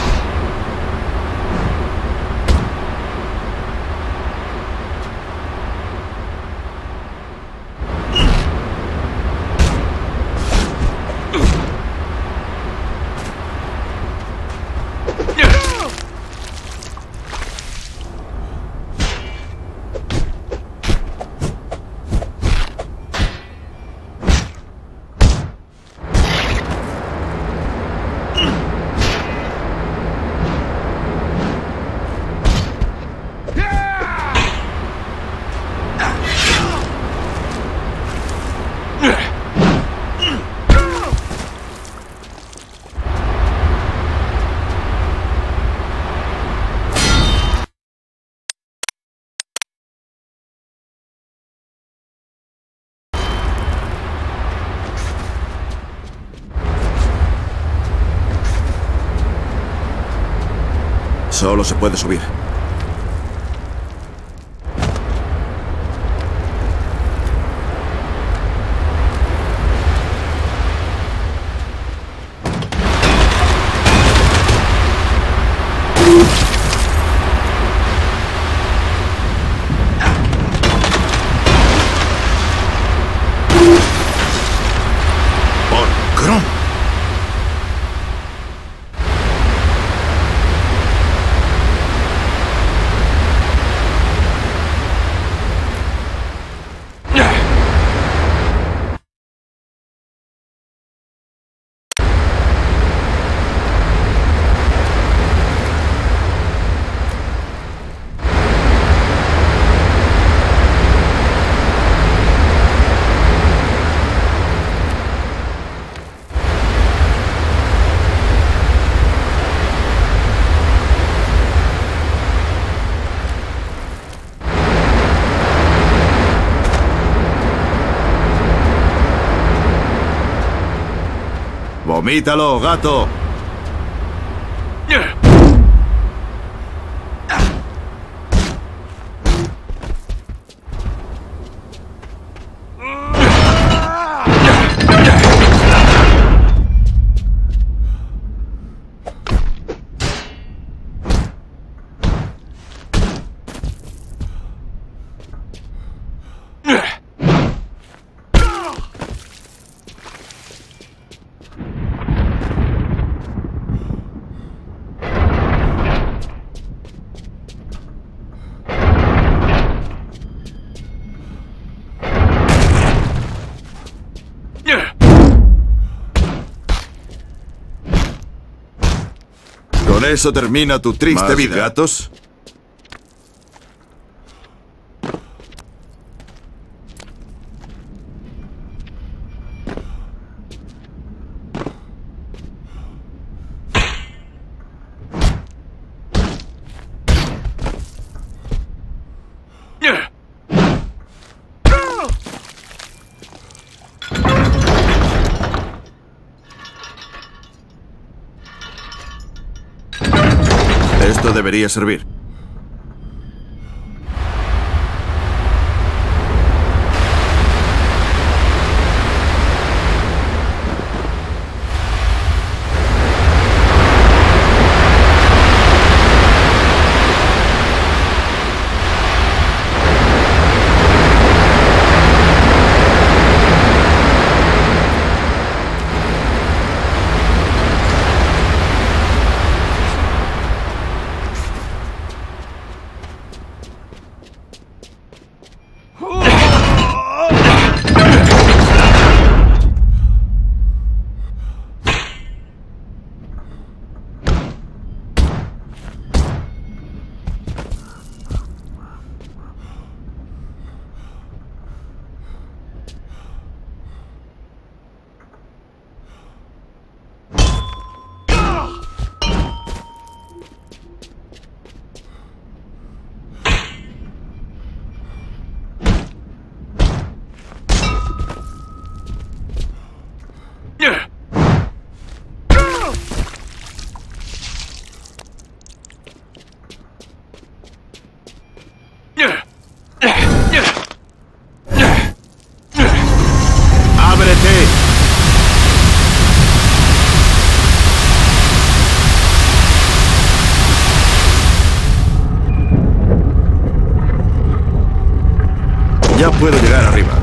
Solo se puede subir. ¡Por Chrome! ¡Vomítalo, gato! ¿Con eso termina tu triste ¿Más vida? gatos? Esto debería servir. ¡Ábrete! Ya puedo llegar arriba.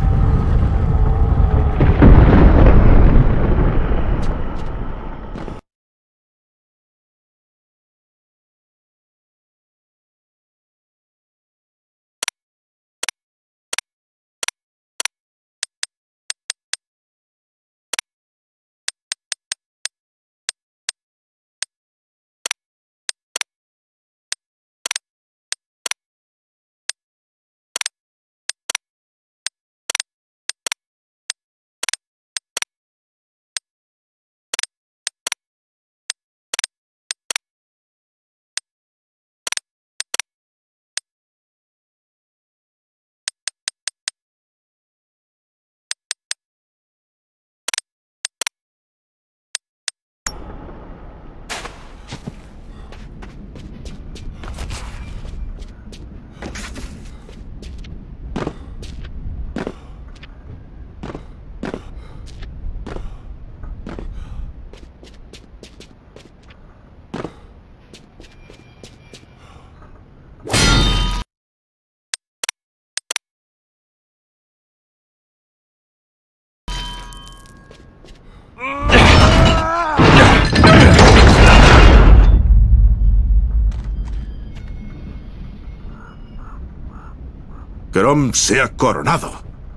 Crom se ha coronado.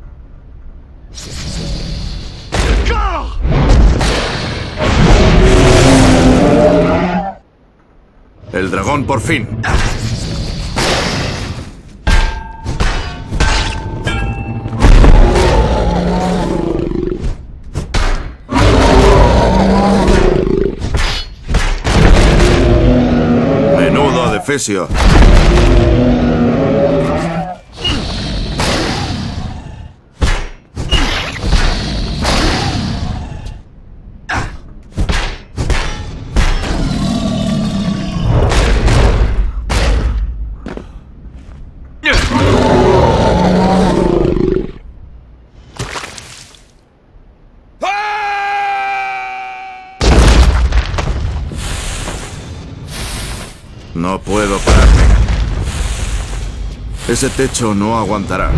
El dragón por fin. Menudo adefesio. No puedo pararme. Ese techo no aguantará.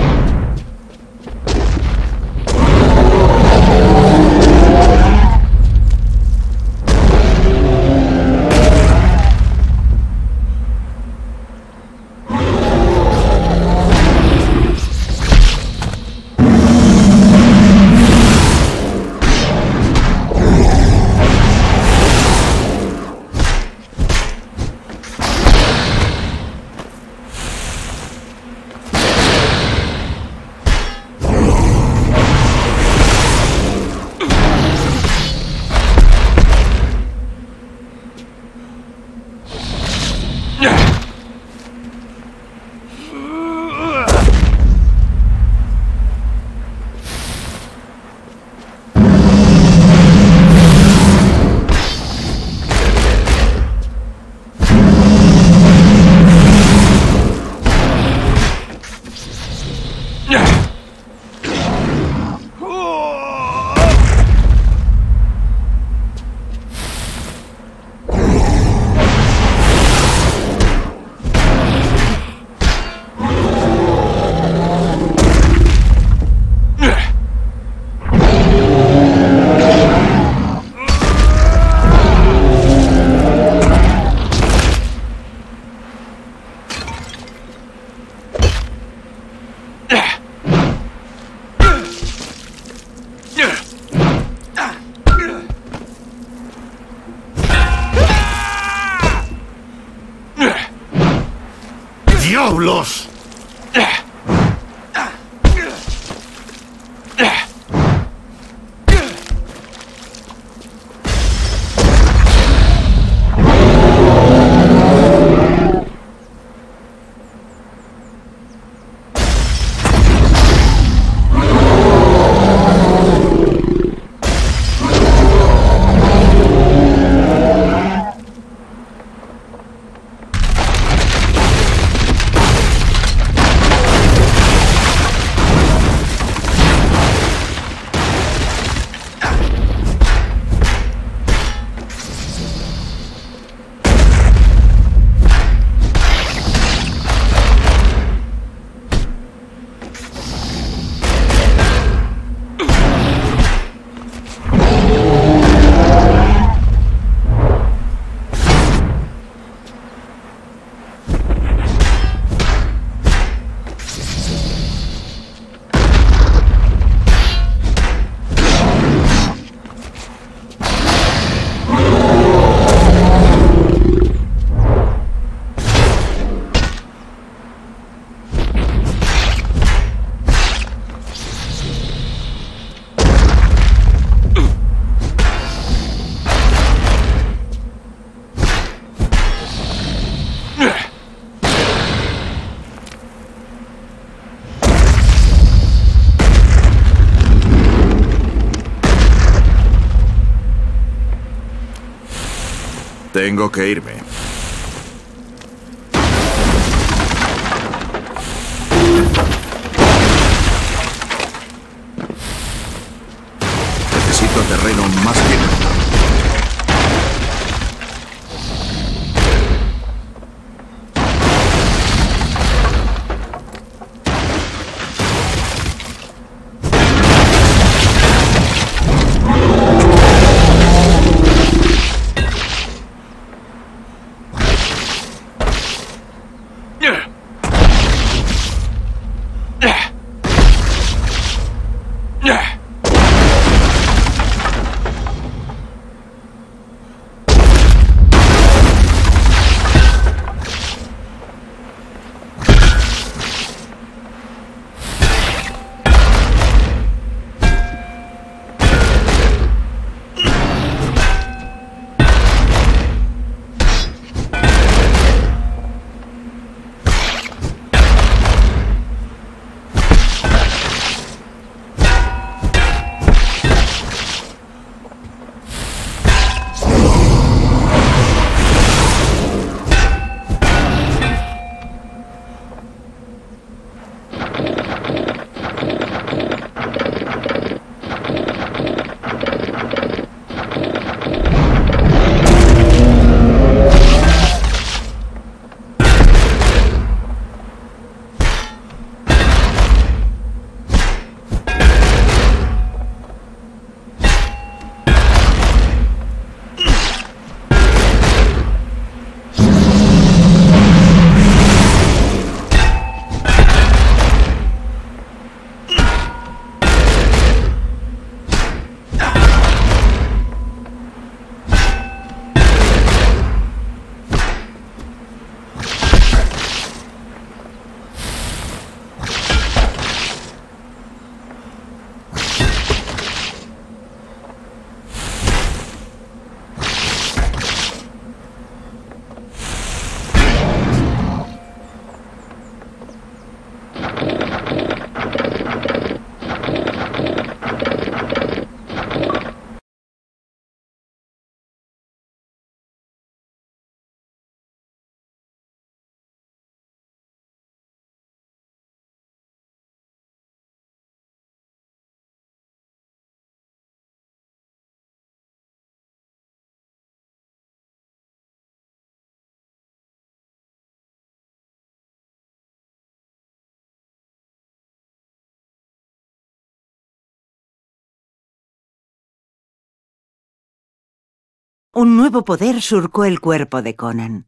¡Diablos! Tengo que irme. Necesito terreno más que nunca. Un nuevo poder surcó el cuerpo de Conan.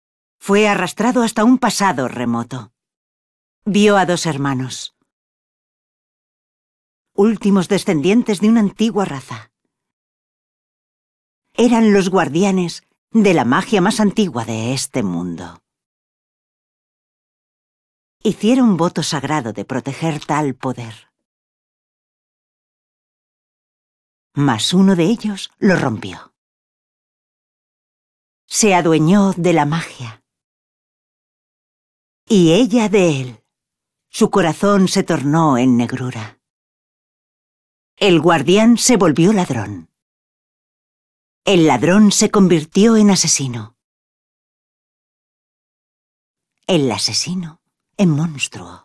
Fue arrastrado hasta un pasado remoto. Vio a dos hermanos, últimos descendientes de una antigua raza. Eran los guardianes de la magia más antigua de este mundo. hicieron voto sagrado de proteger tal poder. Mas uno de ellos lo rompió. Se adueñó de la magia. Y ella de él. Su corazón se tornó en negrura. El guardián se volvió ladrón. El ladrón se convirtió en asesino. El asesino en monstruo.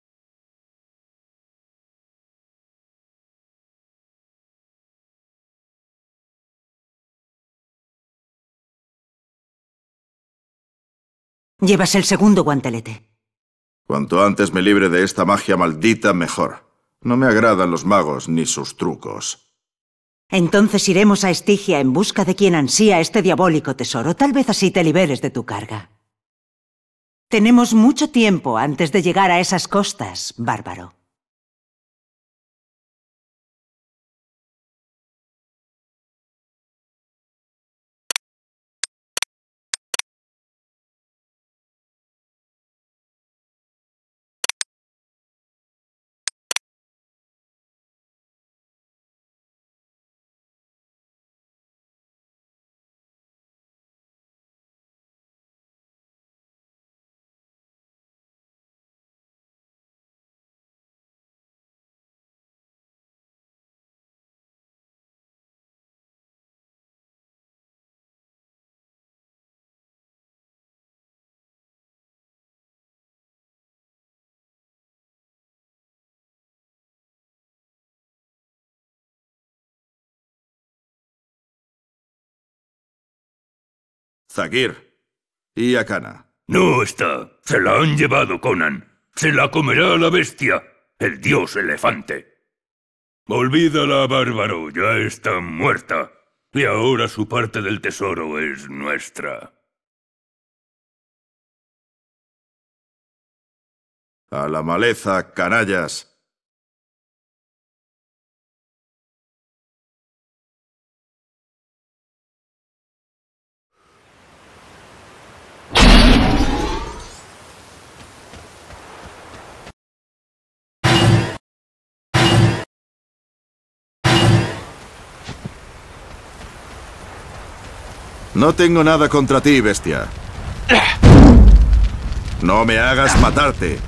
Llevas el segundo guantelete. Cuanto antes me libre de esta magia maldita, mejor. No me agradan los magos ni sus trucos. Entonces iremos a Estigia en busca de quien ansía este diabólico tesoro. Tal vez así te liberes de tu carga. Tenemos mucho tiempo antes de llegar a esas costas, bárbaro. Zagir y Akana. No está. Se la han llevado, Conan. Se la comerá la bestia, el dios elefante. Olvídala, bárbaro. Ya está muerta. Y ahora su parte del tesoro es nuestra. A la maleza, canallas. No tengo nada contra ti, bestia. No me hagas matarte.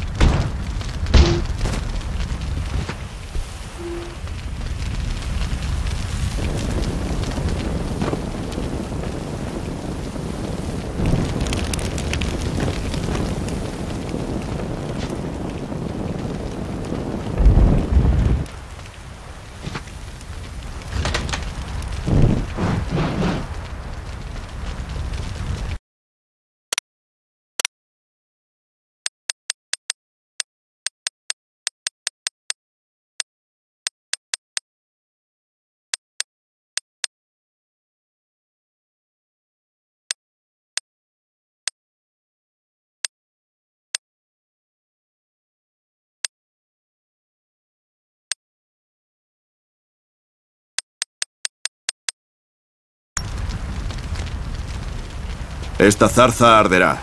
Esta zarza arderá.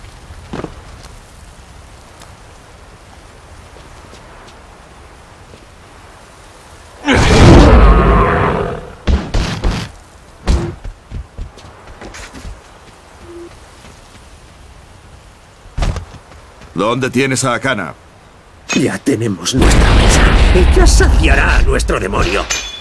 ¿Dónde tienes a Akana? Ya tenemos nuestra mesa. Ella saciará a nuestro demonio.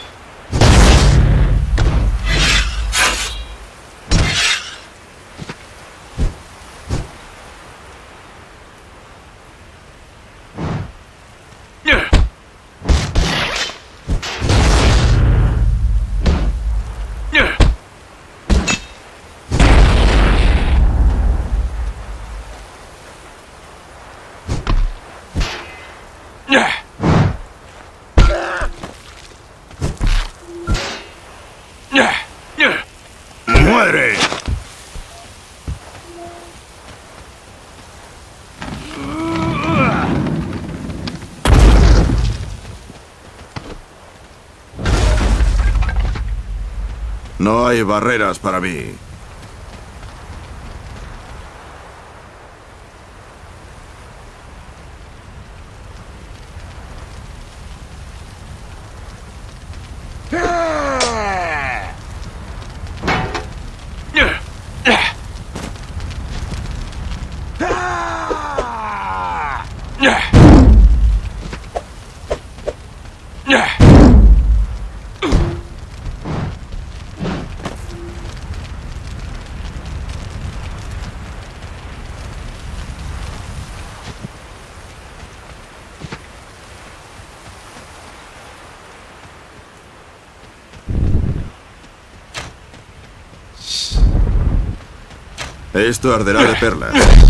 ¡Muere! No hay barreras para mí. Esto arderá de perlas.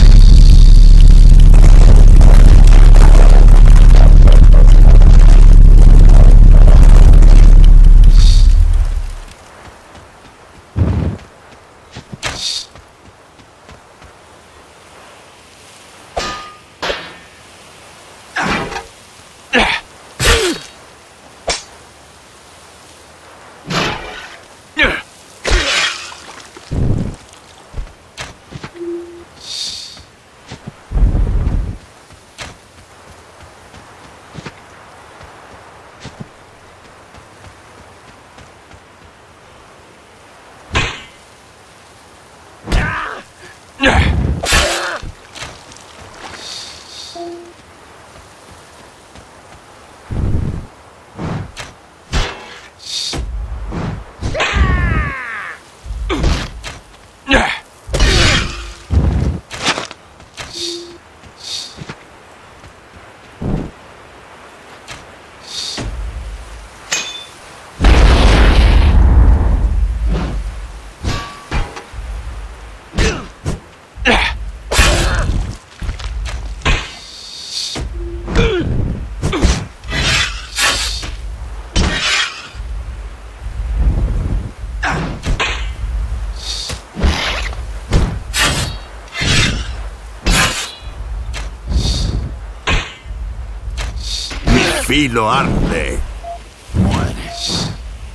Filo arde. Mueres.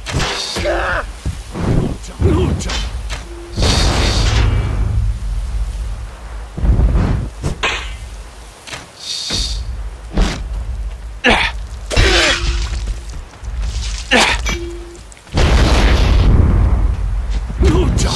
Lucha. Lucha.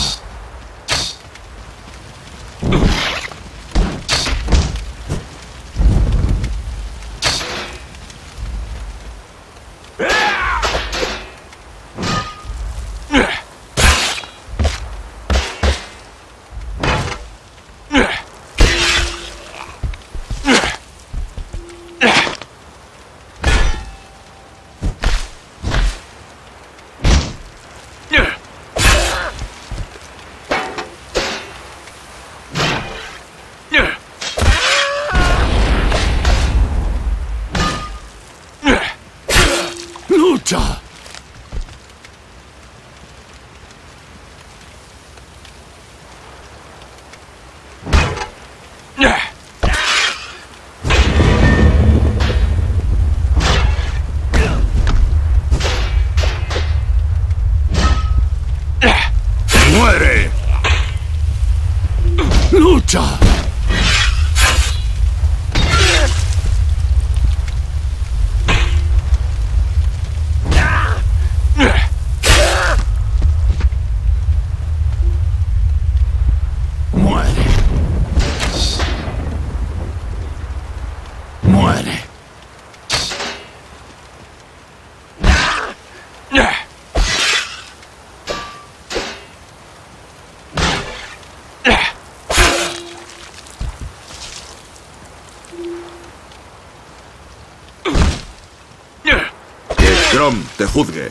Lucha. ¡Muere! Lucha. Muere. Muere. Que Grom te juzgue.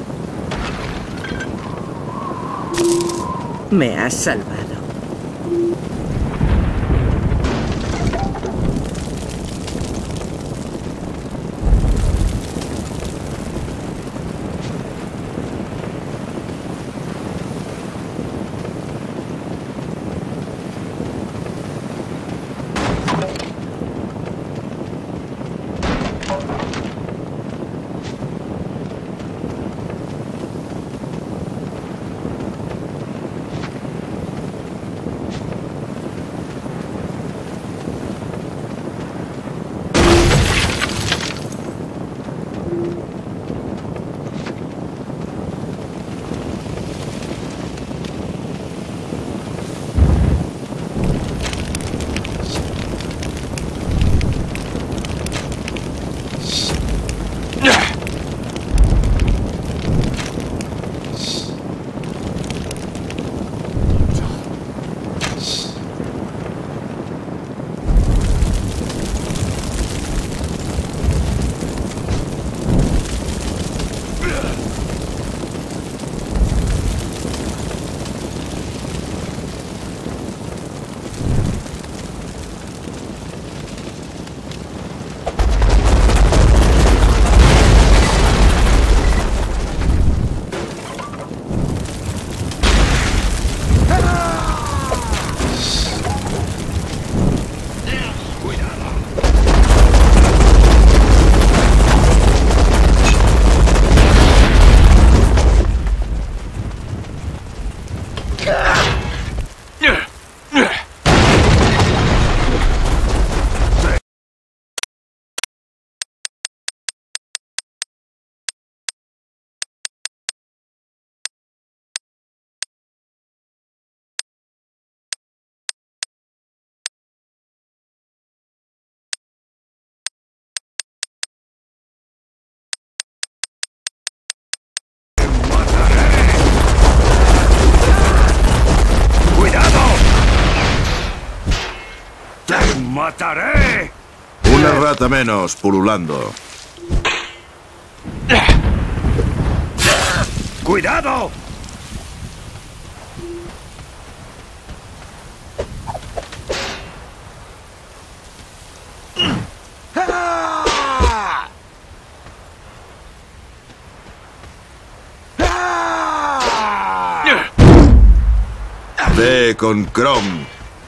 Me has salvado. mataré! Una rata menos pululando. ¡Cuidado! Ve con Crom.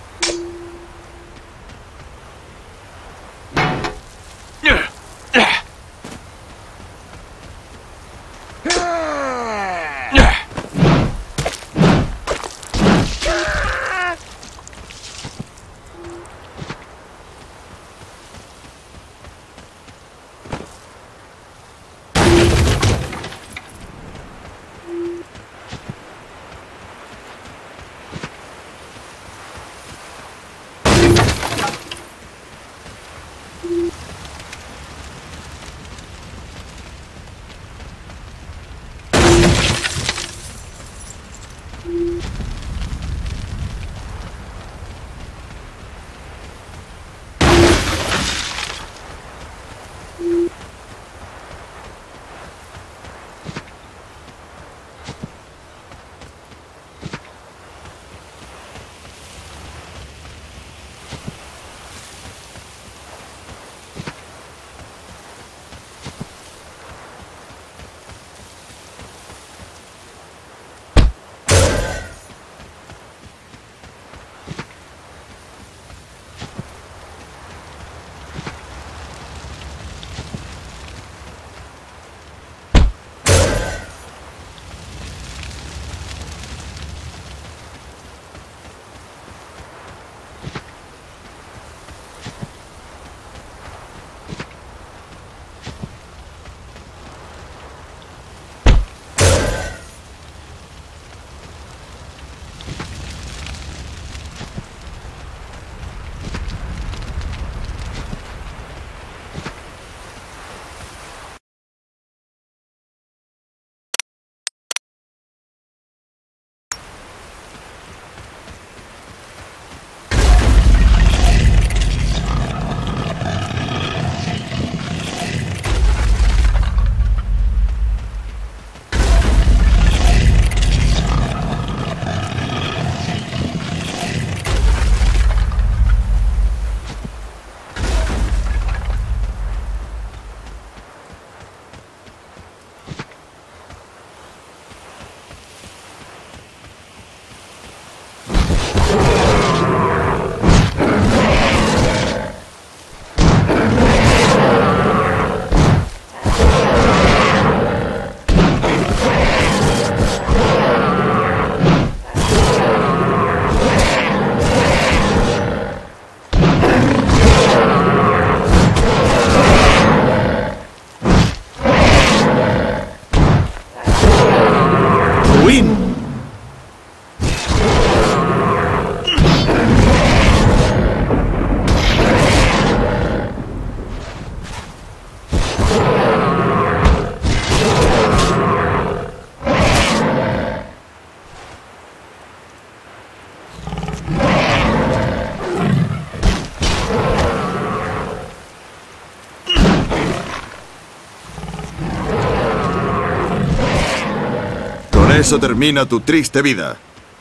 Eso termina tu triste vida.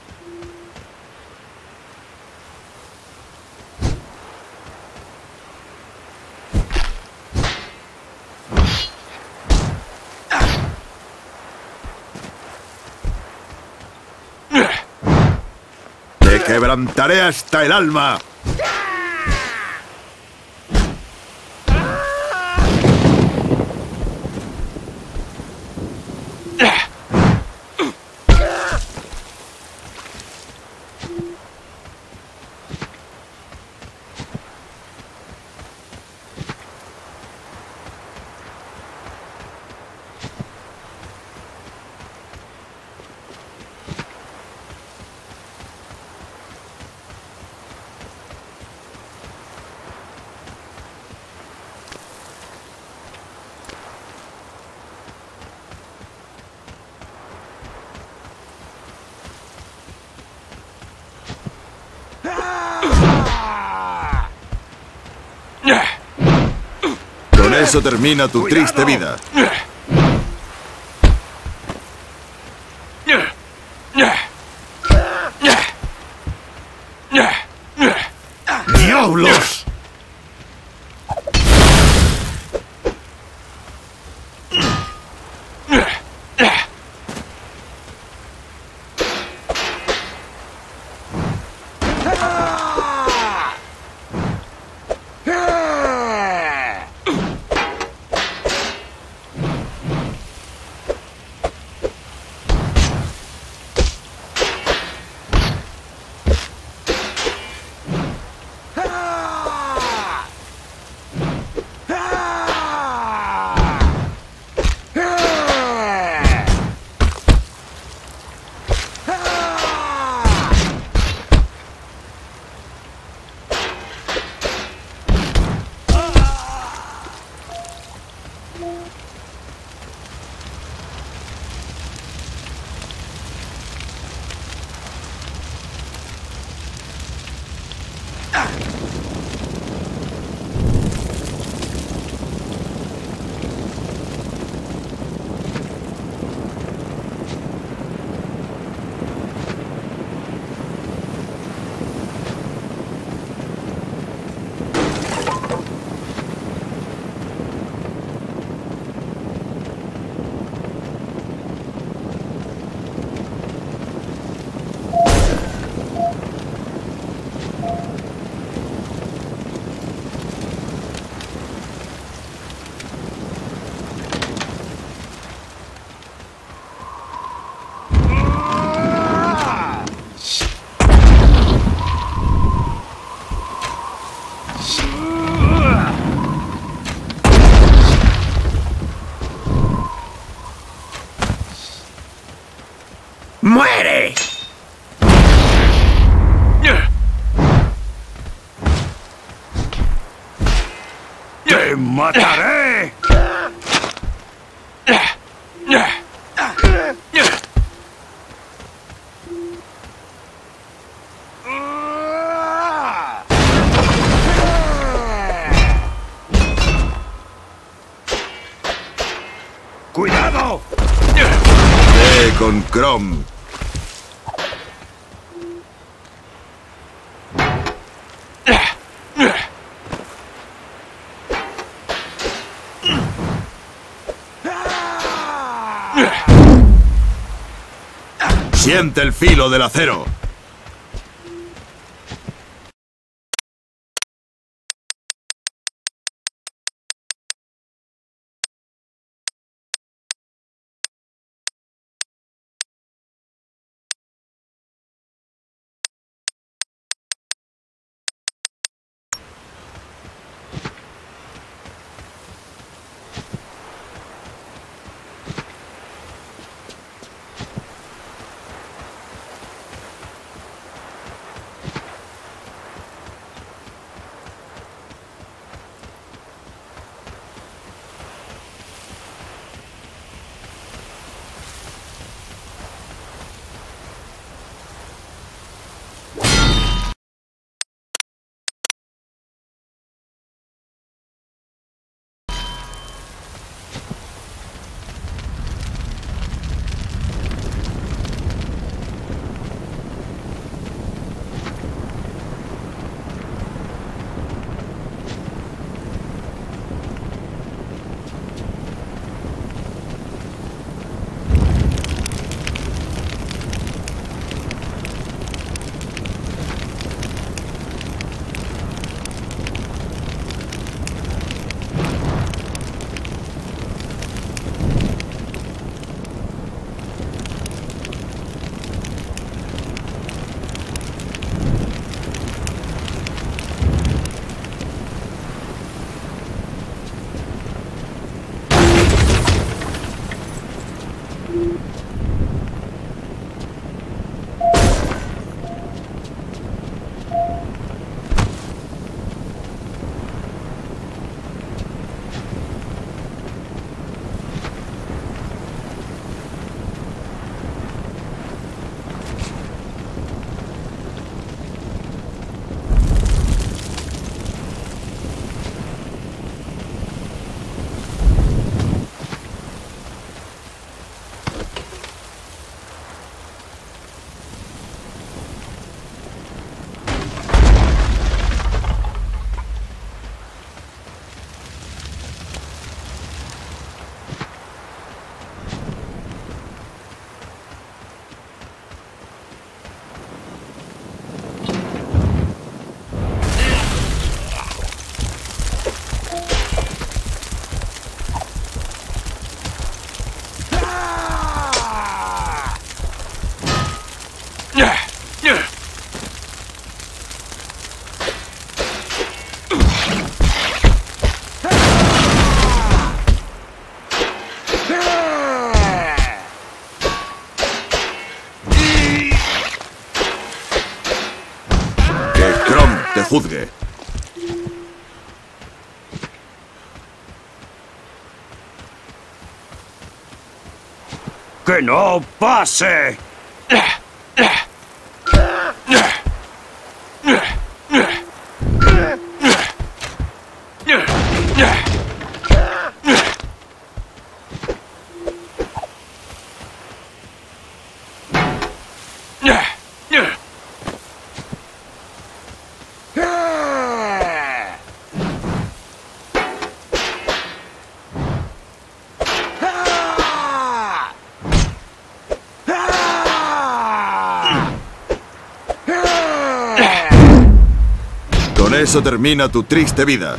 Te quebrantaré hasta el alma. eso termina tu triste vida. ¡Diablos! ¡Muere! ¡Te mataré! ¡Cuidado! Ve con Crom. Siente el filo del acero. ¡Que no pase! Con eso termina tu triste vida.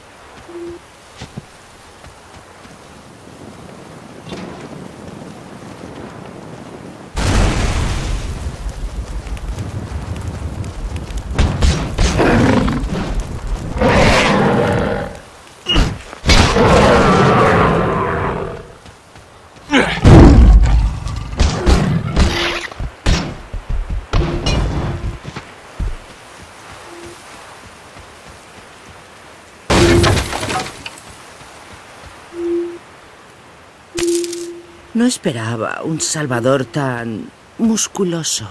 No esperaba un salvador tan musculoso.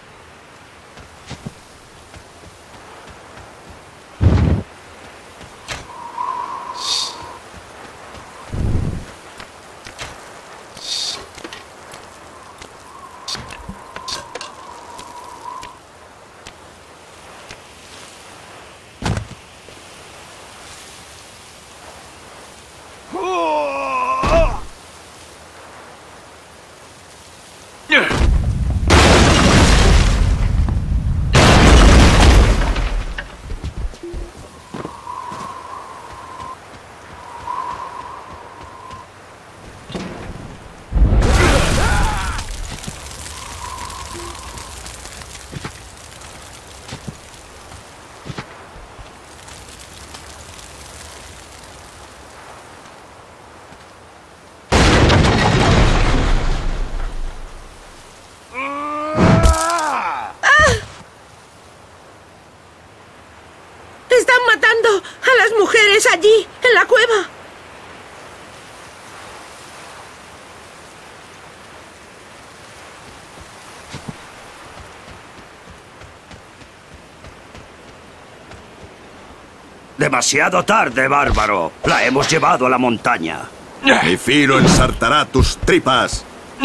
¡Están matando a las mujeres allí, en la cueva! Demasiado tarde, bárbaro. La hemos llevado a la montaña. Mi filo ensartará tus tripas.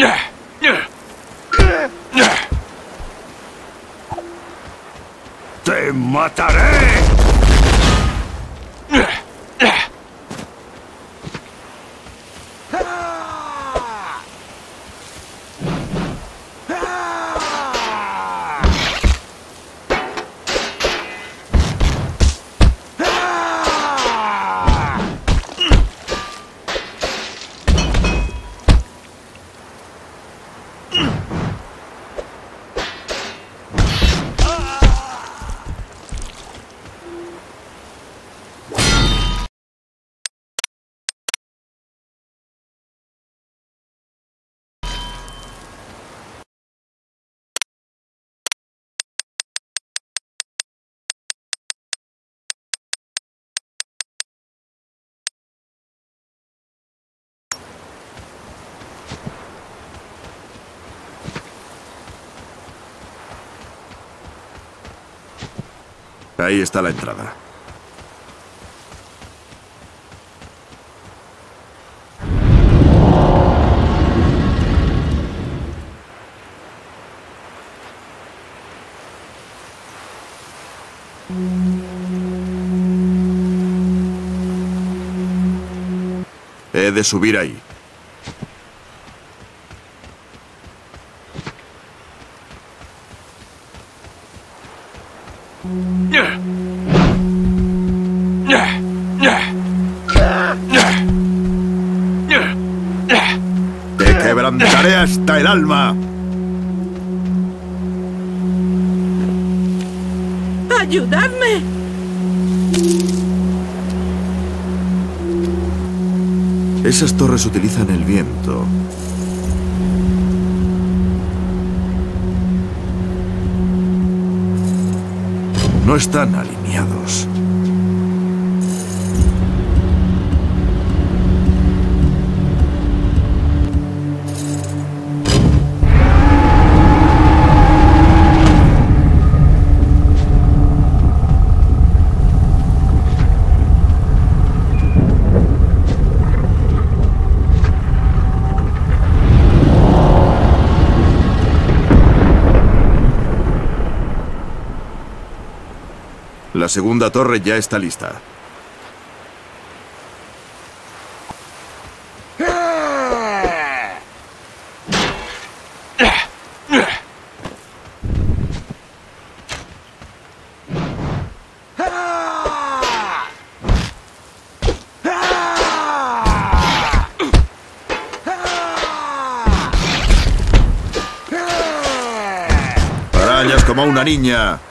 ¡Te mataré! Ahí está la entrada. He de subir ahí. Te quebrantaré hasta el alma. ¡Ayudadme! Esas torres utilizan el viento. No están alineados. La segunda torre ya está lista. Arañas como una niña.